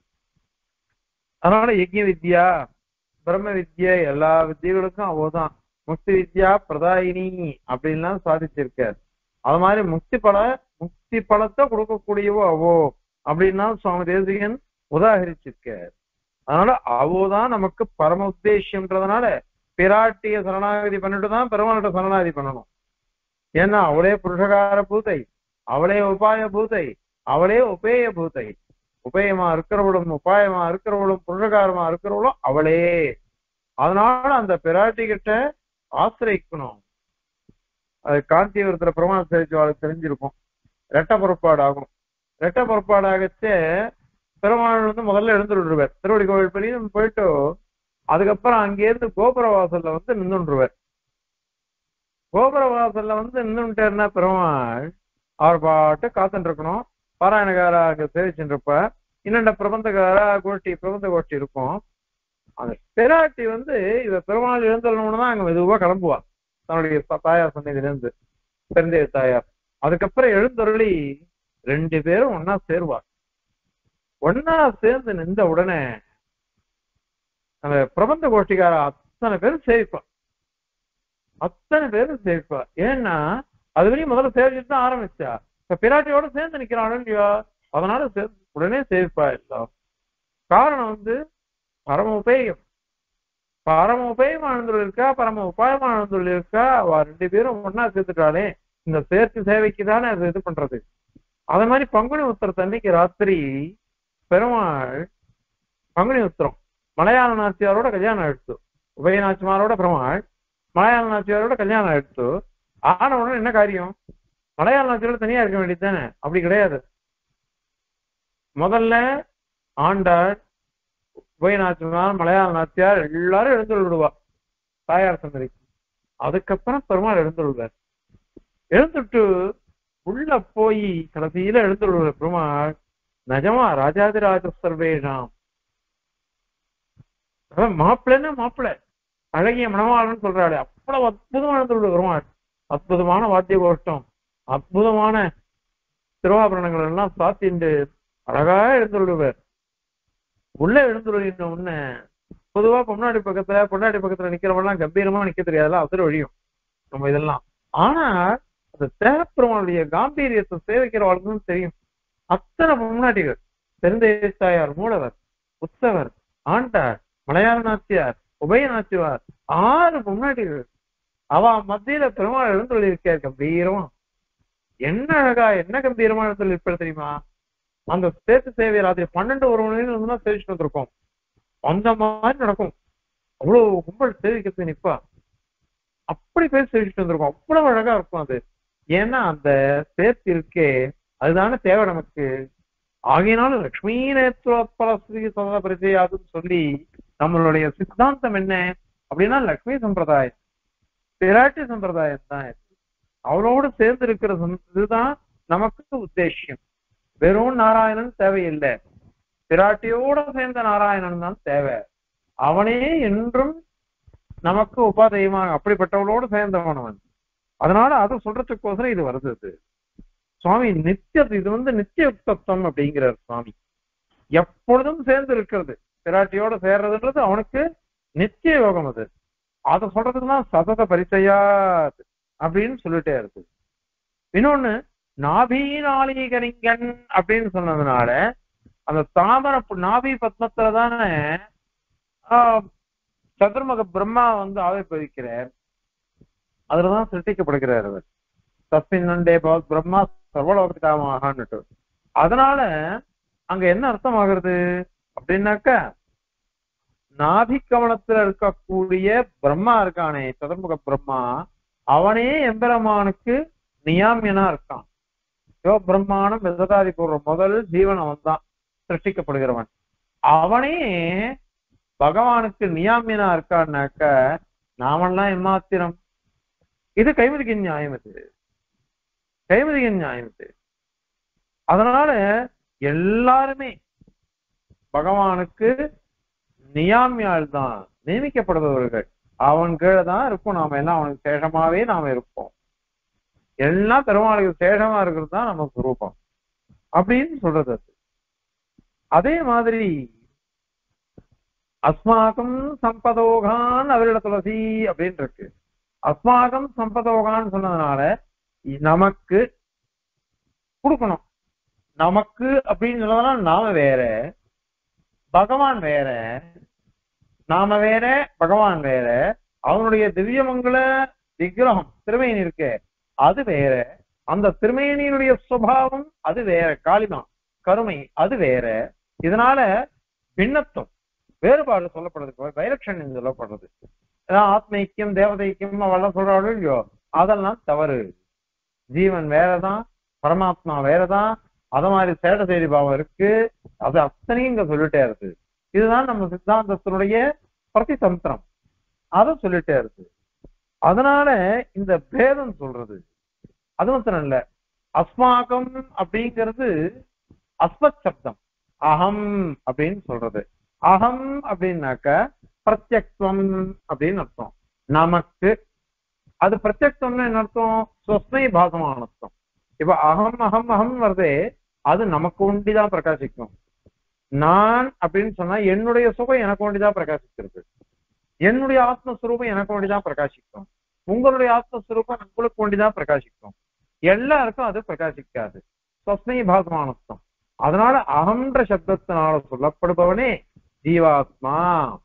அதனால யஜ்ய வித்யா பிரம்ம வித்யா எல்லா வித்தியர்களுக்கும் அவதான் முக்தி வித்யா பிரதாயினி அப்படின்லாம் சாதிச்சிருக்காரு. அது மாதிரி முக்தி பலத்தை கொடுக்கக்கூடியவோ அவோ அப்படின்னா சுவாமி தேசிகன் உதாகரிச்சிருக்கார். அதனால அவோதான் நமக்கு பரம உத்தேசியம்ன்றதுனால பிராட்டிய சரணாகதி பண்ணிட்டுதான் பெருமாள்கிட்ட சரணாகதி பண்ணணும். ஏன்னா அவளே புருஷகார பூதை, அவளே உபாய பூதை, அவளே உபேய பூதை. உபயமா இருக்கிறவளும் உபாயமா இருக்கிறவளும் புருஷகாரமா இருக்கிறவளும் அவளே. அதனால அந்த பிராட்டி கிட்ட ஆசிரியிக்கணும். அது காஞ்சிபுரத்துல பிரமாண சேவிச்சவாளுக்கு தெரிஞ்சிருக்கும். ரெட்ட பொறுப்பாடு ஆகும். ரெட்ட பொறுப்பாடு ஆகச்சே பெருமாள் முதல்ல எழுந்துருவார். திருவடி கோவில் பெரிய போயிட்டு அதுக்கப்புறம் அங்கேருந்து கோபுர வாசல்ல நின்றுருவார். கோபுர வாசல்ல நின்றுட்டாருன்னா பெருமாள் அவர் பாட்டு காத்துட்டு இருக்கணும். பாராயணகாரா அங்க சேவிச்சுட்டு இருப்ப. இன்னண்ட பிரபந்தகாரா பிரபந்த கோஷ்டி இருக்கும். அந்த பிராட்டி இவ பெருமாள் எழுந்தணும்னு தான் அங்க மெதுவா கிளம்புவா தன்னுடைய தாயார் சன்னதியிலிருந்து, பெருந்தேவ தாயார். அதுக்கப்புறம் எழுந்தருளி ரெண்டு பேரும் ஒன்னா சேருவார். ஒன்னா சேர்ந்து நின்ற உடனே அந்த பிரபந்த கோஷ்டிக்கார அத்தனை பேரும் சேவிப்பா. அத்தனை பேரும் சேவிப்பா. ஏன்னா அது வரையும் முதல்ல சேவிச்சுட்டு தான் ஆரம்பிச்சா. இப்ப பிராட்டியோட சேர்ந்து நிக்கிறான் இல்லையா, அதனால உடனே சேவிப்பா. எல்லாம் காரணம் பரம உபேயம். பரம உபயமானந்தொழில் இருக்கா, பரம உபாயமானந்தொழில் இருக்கா. அவ ரெண்டு பேரும் ஒன்னா சேர்த்துட்டாலே இந்த சேர்த்து சேவைக்கு தானே அது இது பண்றது. அதே மாதிரி பங்குனி உத்திரத்தன்னைக்கு ராத்திரி பெருமாள் பங்குனி உத்திரம் மலையாள நாச்சியாரோட கல்யாணம் எடுத்து, உபயநாச்சிமாரோட பெருமாள் மலையாள நாச்சியாரோட கல்யாணம் எடுத்து ஆன உடனே என்ன காரியம், மலையாள நாச்சியாரோட தனியா இருக்க வேண்டியது தானே? அப்படி கிடையாது. முதல்ல ஆண்டாள், உபயநாச்சிமார், மலையாள நாச்சியார் எல்லாரும் எழுந்து விடுவா தாயார் சன்னதிக்கு. அதுக்கப்புறம் பெருமாள் எழுந்து விடுவார். எழுந்துட்டு உள்ள போய் கடைசியில எழுந்து விடுவார் பெருமாள். நிஜமா ராஜாதிராஜ சர்வேஷாம் அதான் மாப்பிள்ளைன்னா மாப்பிள்ளை, அழகிய மணவாளன் சொல்றாரு. அவ்வளவு அற்புதமான பெருமாள், அற்புதமான வாத்திய கோஷ்டம், அற்புதமான திருவாபரணங்கள் எல்லாம் சாத்திண்டு அழகா எழுந்துள்ளுவர். உள்ள எழுந்துள்ள உடனே பொதுவா பொன்னாடி பக்கத்துல நிக்கிறவெல்லாம் கம்பீரமா நிக்க தெரியாதுல, அதிர ஒழியும் நம்ம இதெல்லாம். ஆனா அந்த தேவப்பெருமானுடைய காம்பீரியத்தை சேவிக்கிறவர்களுக்கும் தெரியும். அத்தனை பொன்னாட்டிகள், பெருந்தேசாயார், மூலவர், உற்சவர், ஆண்டார், மலையாள நாச்சியார், உபய நாச்சியார், 6 பொன்னாட்டிகள். அவ மத்தியில பெருமாள் எழுந்துள்ளிருக்கார் கம்பீரமா. என்ன அழகா, என்ன கம்பீரமா எழுந்துள்ளிருப்பார் தெரியுமா? அந்த சேர்த்து சேவை ராத்திரி 12-1 மணி சேவிச்சுட்டு வந்திருக்கோம். அந்த மாதிரி நடக்கும். அவ்வளவு கும்பல் சேவிக்கிறது நிப்பா. அப்படி போய் சேவிச்சுட்டு வந்திருக்கோம். அவ்வளவு அழகா இருக்கும் அது. ஏன்னா அந்த சேர்த்து இருக்கே, அதுதானே தேவை நமக்கு. ஆகையினாலும் லட்சுமி நேத்ரோத்பலஸ்ரீ சதா பரிச்சயாதுன்னு சொல்லி நம்மளுடைய சித்தாந்தம் என்ன அப்படின்னா லட்சுமி சம்பிரதாயம், பிராட்டி சம்பிரதாயம் தான். அவளோடு சேர்ந்து இருக்கிற இதுதான் நமக்கு உத்தேசியம். வெறும் நாராயணன் தேவையில்லை, பிராட்டியோட சேர்ந்த நாராயணன் தான் தேவை. அவனே என்றும் நமக்கு உபாதயமாக அப்படிப்பட்டவளோடு சேர்ந்தவன் அவன். அதனால அதை சொல்றதுக்கோசரம் இது வருது. சுவாமி நித்திய, இது நித்திய யுக்தத்துவம் அப்படிங்கிறார் சுவாமி. எப்பொழுதும் சேர்ந்து இருக்கிறது, பிராட்டியோட சேர்றதுன்றது அவனுக்கு நித்திய யோகம். அது அதை சொல்றதுக்குதான் சதத பரிச்சையாது அப்படின்னு சொல்லிட்டே இருக்கு. இன்னொன்னு நாபீநாளிகரிங்கன் அப்படின்னு சொன்னதுனால அந்த தாமர நாபி பத்மத்துலதானே சதுர்முக பிரம்மா ஆவிர்வவிக்கிறார். அதுலதான் சிருஷ்டிக்கப்படுகிறார் அவர். தஸ்மின் நண்டே பிரம்மா சர்வலோகத்துக்காமன்னுட்டு. அதனால அங்க என்ன அர்த்தம் ஆகுறது அப்படின்னாக்கா, நாபி கவனத்துல இருக்கக்கூடிய பிரம்மா இருக்கானே, சதுர்முக பிரம்மா, அவனே எம்பெருமானுக்கு நியாமியனா இருக்கான். யோ பிரம்மானம் விசதாதி பூர்வம், முதல் ஜீவன் அவன் தான் சிருஷ்டிக்கப்படுகிறவன். அவனே பகவானுக்கு நியாமியனா இருக்கான்னாக்க நாமெல்லாம் எம்மாத்திரம். இது கைமதிக்க நியாயம், இது கைமதிக்க நியாயம் இது. அதனால எல்லாருமே பகவானுக்கு நியாமியால் தான், நியமிக்கப்படுபவர்கள். அவன் கீழே தான் இருக்கும். நாம எல்லாம் அவனுக்கு சேஷமாவே நாம இருப்போம். எல்லாம் பெருமாளுக்கு சேஷமா இருக்கிறது தான் நம்ம சுரூபம் அப்படின்னு சொல்றது. அதே மாதிரி அஸ்மாகம் சம்பதோகான் அவரிட துளசி அப்படின்னு இருக்கு. அஸ்மாகம் சம்பதோகான்னு சொன்னதுனால நமக்கு கொடுக்கணும். நமக்கு அப்படின்னு சொன்னதுனால நாம வேற, பகவான் வேற. நாம வேற, பகவான் வேற. அவனுடைய திவ்யமங்கள விக்கிரகம் திருமேனி இருக்கு, அது வேற. அந்த திருமேனியினுடைய சுபாவம் அது வேற, காளிமா கருமை அது வேற. இதனால பின்னத்துவம் வேறுபாடு சொல்லப்படுறது, வைலட்சண்யம் சொல்லப்படுறது. ஆத்மைக்கியம் தேவதைக்கியம் அவெல்லாம் சொல்றாள் இல்லையோ, அதெல்லாம் தவறு. ஜீவன் வேறதான், பரமாத்மா வேறதான். அத மாதிரி சேட செய்தி பாவம் இருக்கு, அது அத்தனையும் இங்க சொல்லிட்டே இருக்கு. இதுதான் நம்ம சித்தாந்தத்தினுடைய பிரதிதந்திரம், அதை சொல்லிட்டே இருக்கு. அதனால இந்த பேதம் சொல்றது அது மாத்திரம் இல்ல. அஸ்மாகம் அப்படிங்கிறது அஸ்மத் சப்தம், அகம் அப்படின்னு சொல்றது. அகம் அப்படின்னாக்க பிரத்யக்ஷம் அப்படின்னு அர்த்தம். நமக்கு அது பிரத்யக்ஷம்னு என்ன அர்த்தம்? ஸ்வஸ்மை பாசமான அர்த்தம். இப்ப அகம் அகம் அகம் வருதே, அது நமக்கு ஒண்டிதான் பிரகாசிக்கும். நான் அப்படின்னு சொன்னா என்னுடைய சுகம் எனக்கு ஒண்டிதான் பிரகாசிக்கிறது. என்னுடைய ஆத்மஸ்வரூபம் எனக்கு ஒண்டிதான் பிரகாசிக்கும். உங்களுடைய ஆத்மஸ்வரூபம் உங்களுக்கு ஒண்டிதான் பிரகாசிக்கும். எல்லாருக்கும் அது பிரகாசிக்காது. ஸ்வஸ்மை பாசமான அர்த்தம். அதனால அகன்ற சப்தத்தினால சொல்லப்படுபவனே ஜீவாத்மா.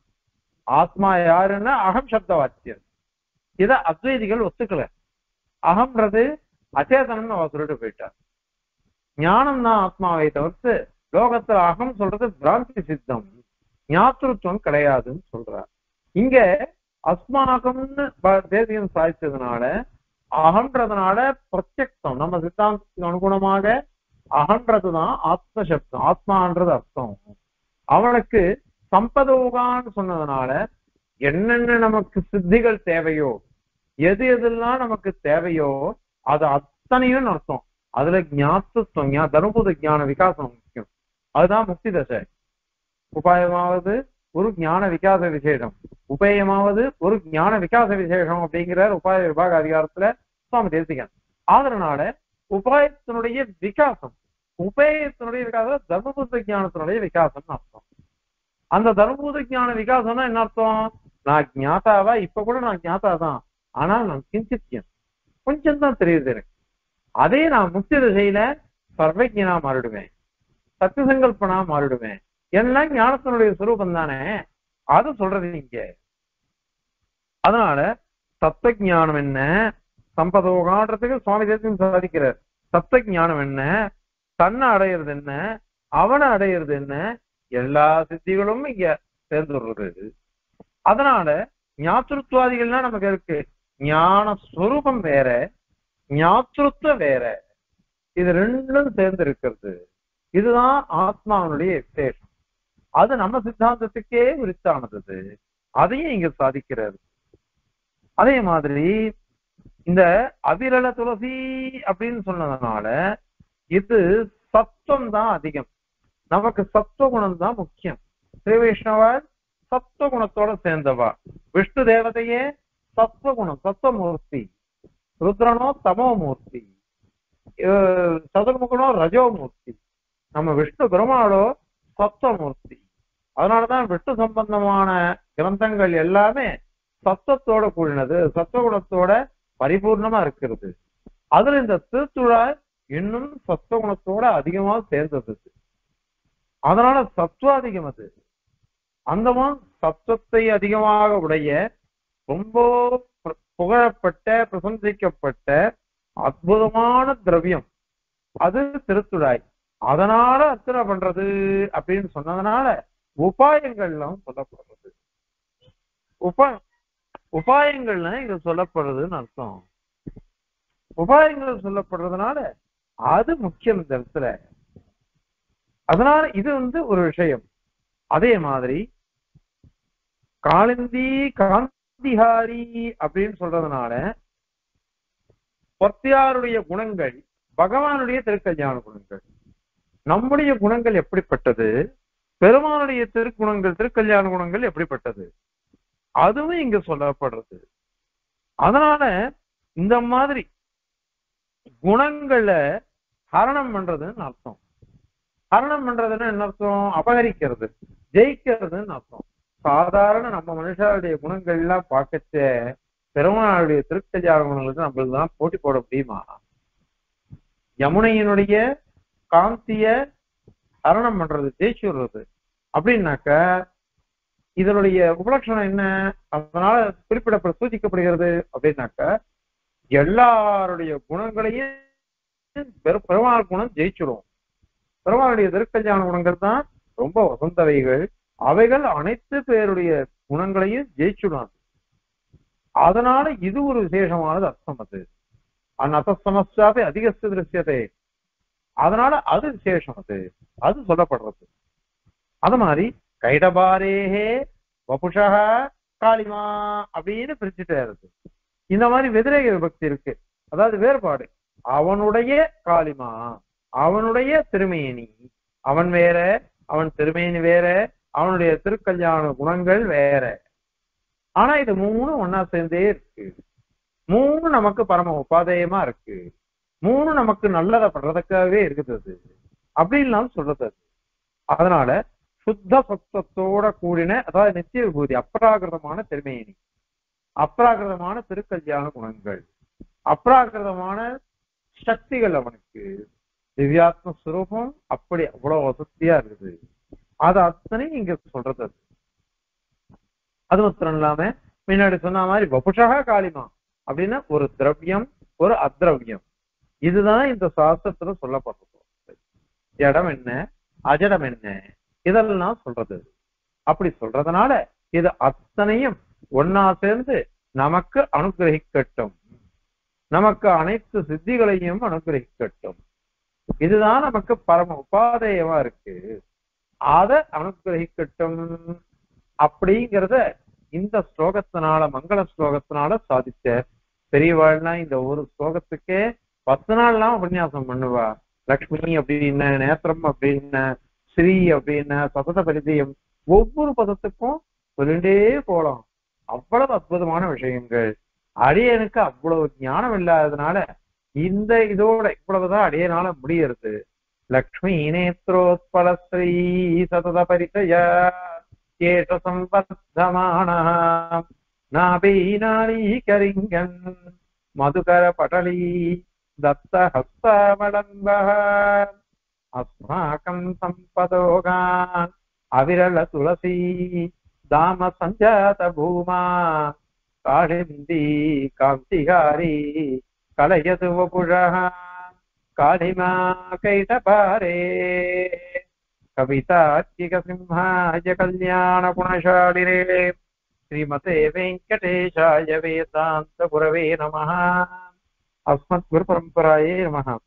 ஆத்மா யாருன்னா அகம் சப்த வாக்கியம். இத அத்வைதிகள் ஒத்துக்கல. அகம்ன்றது அச்சேதனம் அவ சொல்லிட்டு போயிட்டார். ஞானம் தான் ஆத்மாவை தவிர்த்து லோகத்துல அகம் சொல்றது பிராந்தி சித்தம், ஞாத்திருத்துவம் கிடையாதுன்னு சொல்றார். இங்க அஸ்மாகம்னு தேசியம் சாதிச்சதுனால அகன்றதுனால பிரத்யக்ஷம், நம்ம சித்தாந்தத்துக்கு அனுகுணமாக அகன்றதுதான் ஆத்ம சப்தம், ஆத்மான்றது அர்த்தம். அவனுக்கு சம்பதோகான்னு சொன்னதுனால என்னென்ன நமக்கு சித்திகள் தேவையோ, எது எதெல்லாம் நமக்கு தேவையோ அது அத்தனையும் அர்த்தம். அதுல ஞாத்துவம், தர்மபூத ஞான விகாசம் முக்கியம். அதுதான் முக்தி தசை. உபாயமாவது ஒரு ஞான விகாச விசேஷம், உபேயமாவது ஒரு ஞான விகாச விசேஷம் அப்படிங்கிற உபாய விபாக அதிகாரத்துல சுவாமி தேசிகன். அதனால உபாயத்தினுடைய விகாசம், உபேயத்தினுடைய விகாசம் தர்மபூத ஞானத்தினுடைய விகாசம்னு அர்த்தம். அந்த தர்மபூத ஞான விகாசம்னா என்ன அர்த்தம்? நான் ஞாதாவா, இப்ப கூட நான் ஞாதாதான், ஆனால் நான் கிஞ்சித்தியன், கொஞ்சம் தான் தெரியுது எனக்கு. அதே நான் முக்கிய திசையில சர்வஜனா மாறிடுவேன், சத்தியசங்கல்பனா மாறிடுவேன். எல்லாம் ஞானத்தினுடைய சுரூபம் தானே, அது சொல்றது இங்க. அதனால தத்துவ ஞானம் என்ன, சம்பதோகான்றதுக்கு சுவாமி தேசிகன் சாதிக்கிறார். தத்துவ ஞானம் என்ன, தன்னை அடையிறது என்ன, அவனை அடையிறது என்ன, எல்லா சித்திகளும் இங்க சேர்ந்துடுறது. அதனால ஞாத்திருத்துவாதிகள்லாம் நமக்கு இருக்கு. ஞான ஸ்வரூபம் வேற, ஞாத்திருத்துவம் வேற, இது ரெண்டும் சேர்ந்து இருக்கிறது. இதுதான் ஆத்மாவனுடைய விசேஷம். அது நம்ம சித்தாந்தத்துக்கே உரித்தானது. அதையும் இங்க சாதிக்கிறாரு. அதே மாதிரி இந்த அவிரல துளசி அப்படின்னு சொன்னதுனால இது சத்துவம் தான் அதிகம். நமக்கு சத்துவ குணம் தான் முக்கியம். ஸ்ரீ வைஷ்ணவர் சத்துவ குணத்தோட சேர்ந்தவா. விஷ்ணு தேவதையே சத்துவகுணம், சத்துவமூர்த்தி. ருத்ரனோ தமோமூர்த்தி, சதுர்முகனோ ரஜோமூர்த்தி. நம்ம விஷ்ணு பெருமாளோ சத்துவமூர்த்தி. அதனாலதான் விஷ்ணு சம்பந்தமான கிரந்தங்கள் எல்லாமே சத்துவத்தோட கூடினது, சத்துவகுணத்தோட பரிபூர்ணமா இருக்கிறது. அதுல இந்த திருத்துழாய் இன்னும் சத்துவகுணத்தோட அதிகமா சேர்ந்தது. அதனால சத்துவாதிகம் அது. அந்தமான் சத்துவத்தை அதிகமாக உடைய ரொம்ப புகழப்பட்ட பிரசந்திக்கப்பட்ட அற்புதமான திரவியம் அது திருத்துழாய். அதனால அர்ச்சனை பண்றது அப்படின்னு சொன்னதுனால உபாயங்கள்லாம் சொல்லப்படுறது. உபாயங்கள்லாம் இங்க சொல்லப்படுறதுன்னு அர்த்தம். உபாயங்கள் சொல்லப்படுறதுனால அது முக்கியம் இந்த இடத்துல. அதனால இது ஒரு விஷயம். அதே மாதிரி காளிந்தி காந்திஹாரி அப்படின்னு சொல்றதுனால பொத்தியாருடைய குணங்கள் பகவானுடைய திருக்கல்யாண குணங்கள், நம்முடைய குணங்கள் எப்படிப்பட்டது, பெருமானுடைய திருக்குணங்கள் திருக்கல்யாண குணங்கள் எப்படிப்பட்டது, அதுவும் இங்க சொல்லப்படுறது. அதனால இந்த மாதிரி குணங்களை ஹரணம் பண்றதுன்னு அர்த்தம். ஹரணம் பண்றதுன்னு என்ன அர்த்தம்? அபகரிக்கிறது, ஜெயிக்கிறதுன்னு அர்த்தம். சாதாரண நம்ம மனுஷருடைய குணங்கள் எல்லாம் பார்க்கச்ச பெருமாளுடைய திருக்கல்யாண குணங்களுக்கு நம்மளுக்கு தான் போட்டி போட முடியுமா? யமுனையினுடைய காந்திய ஹரணம் பண்றது, ஜெயிச்சு விடுறது அப்படின்னாக்க இதனுடைய உபலட்சணம் என்ன? அதனால சூಚಿக்கப்படுகிறது அப்படின்னாக்க எல்லாருடைய குணங்களையும் பெருமாள் குணம் ஜெயிச்சிடும். பெருமாளுடைய திருக்கல்யாண குணங்கள் தான் ரொம்ப வசந்தவைகள். அவைகள் அனைத்து பேருடைய குணங்களையும் ஜெயிச்சுடும். அதனால இது ஒரு விசேஷமானது அர்த்தம். அது அந்நசமஸ்யாவே அதிகஸ்து திருஷ்யத்தை. அதனால அது விசேஷம். அது சொல்லப்படுறது. அது மாதிரி கைடபாரேஹே வபுஷா காளிமா அப்படின்னு பிரிச்சுட்டாரு. இந்த மாதிரி வெதிரேக விபக்தி இருக்கு. அதாவது வேறுபாடு. அவனுடைய காளிமா, அவனுடைய திருமேனி, அவன் வேற, அவன் திருமேனி வேற, அவனுடைய திருக்கல்யாண குணங்கள் வேற. ஆனா இது மூணு ஒன்னா சேர்ந்தே இருக்கு. மூணு நமக்கு பரம உபாதேயமா இருக்கு. மூணு நமக்கு நல்லதை பண்றதுக்காகவே இருக்குது அப்படின்லாம் சொல்றது. அதனால சுத்த சத்தத்தோட கூடின, அதாவது நித்திய விபூதி, அப்ராகிருதமான திருமேனி, அப்ராகிருதமான திருக்கல்யாண குணங்கள், அப்ராகிருதமான சக்திகள், அவனுக்கு திவ்யாத்ம சுரூபம் அப்படி அவ்வளவு வசதியா இருக்குது. அது அத்தனை இங்க சொல்றது. அது மாத்திரம் இல்லாம முன்னாடி சொன்ன மாதிரி வபுஷா காளிமா அப்படின்னா ஒரு திரவியம், ஒரு அத்ரவியம். இதுதான் இந்த சாஸ்திரத்துல சொல்லப்படுறது. ஜடம் என்ன, அஜடம் என்ன, இதெல்லாம் சொல்றது. அப்படி சொல்றதுனால இது அத்தனையும் ஒன்னா சேர்ந்து நமக்கு அனுகிரகிக்கட்டும், நமக்கு அனைத்து சித்திகளையும் அனுகிரகிக்கட்டும். இதுதான் நமக்கு பரம உபாதேயமா இருக்கு. அதை அனுகிரகிக்கட்டும் அப்படிங்கிறத இந்த ஸ்லோகத்தினால, மங்கள ஸ்லோகத்தினால சாதிச்ச பெரியவாள்னா இந்த ஒரு ஸ்லோகத்துக்கே 10 நாள்லாம் உபன்யாசம் பண்ணுவா. லக்ஷ்மி அப்படின்னு, நேத்திரம் அப்படின்னு, ஸ்ரீ அப்படின்னு, சதத பரிதயம், ஒவ்வொரு பதத்துக்கும் சொல்லிண்டே போலாம். அவ்வளவு அற்புதமான விஷயங்கள். அடியனுக்கு அவ்வளவு ஞானம் இல்லாததுனால இந்த இதோட இவ்வளவுதான் அடியனால முடியறது. லக்ஷ்மி நேத்ரோத்பலஸ்ரீ சதத பரிச்சய கேஷ சம்பத்தமான நாபீனானி கரிங்கன் மதுகர படலி தத்த ஹஸ்தமடம்ப அஸ்மாகம் சம்பதோகான் அவிரல துளசி தாம சஞ்சாத பூமா காளிந்தி காந்திகாரி கலயது வபுஷः காளிமா கைடபாரே கவிதார்க்கிக சிம்ஹாய கல்யாண குணசாலினே ஸ்ரீமதே வெங்கடேஷாய வேதாந்த குரவே நமः. அஸ்மத் குரு பரம்பராயே நமः.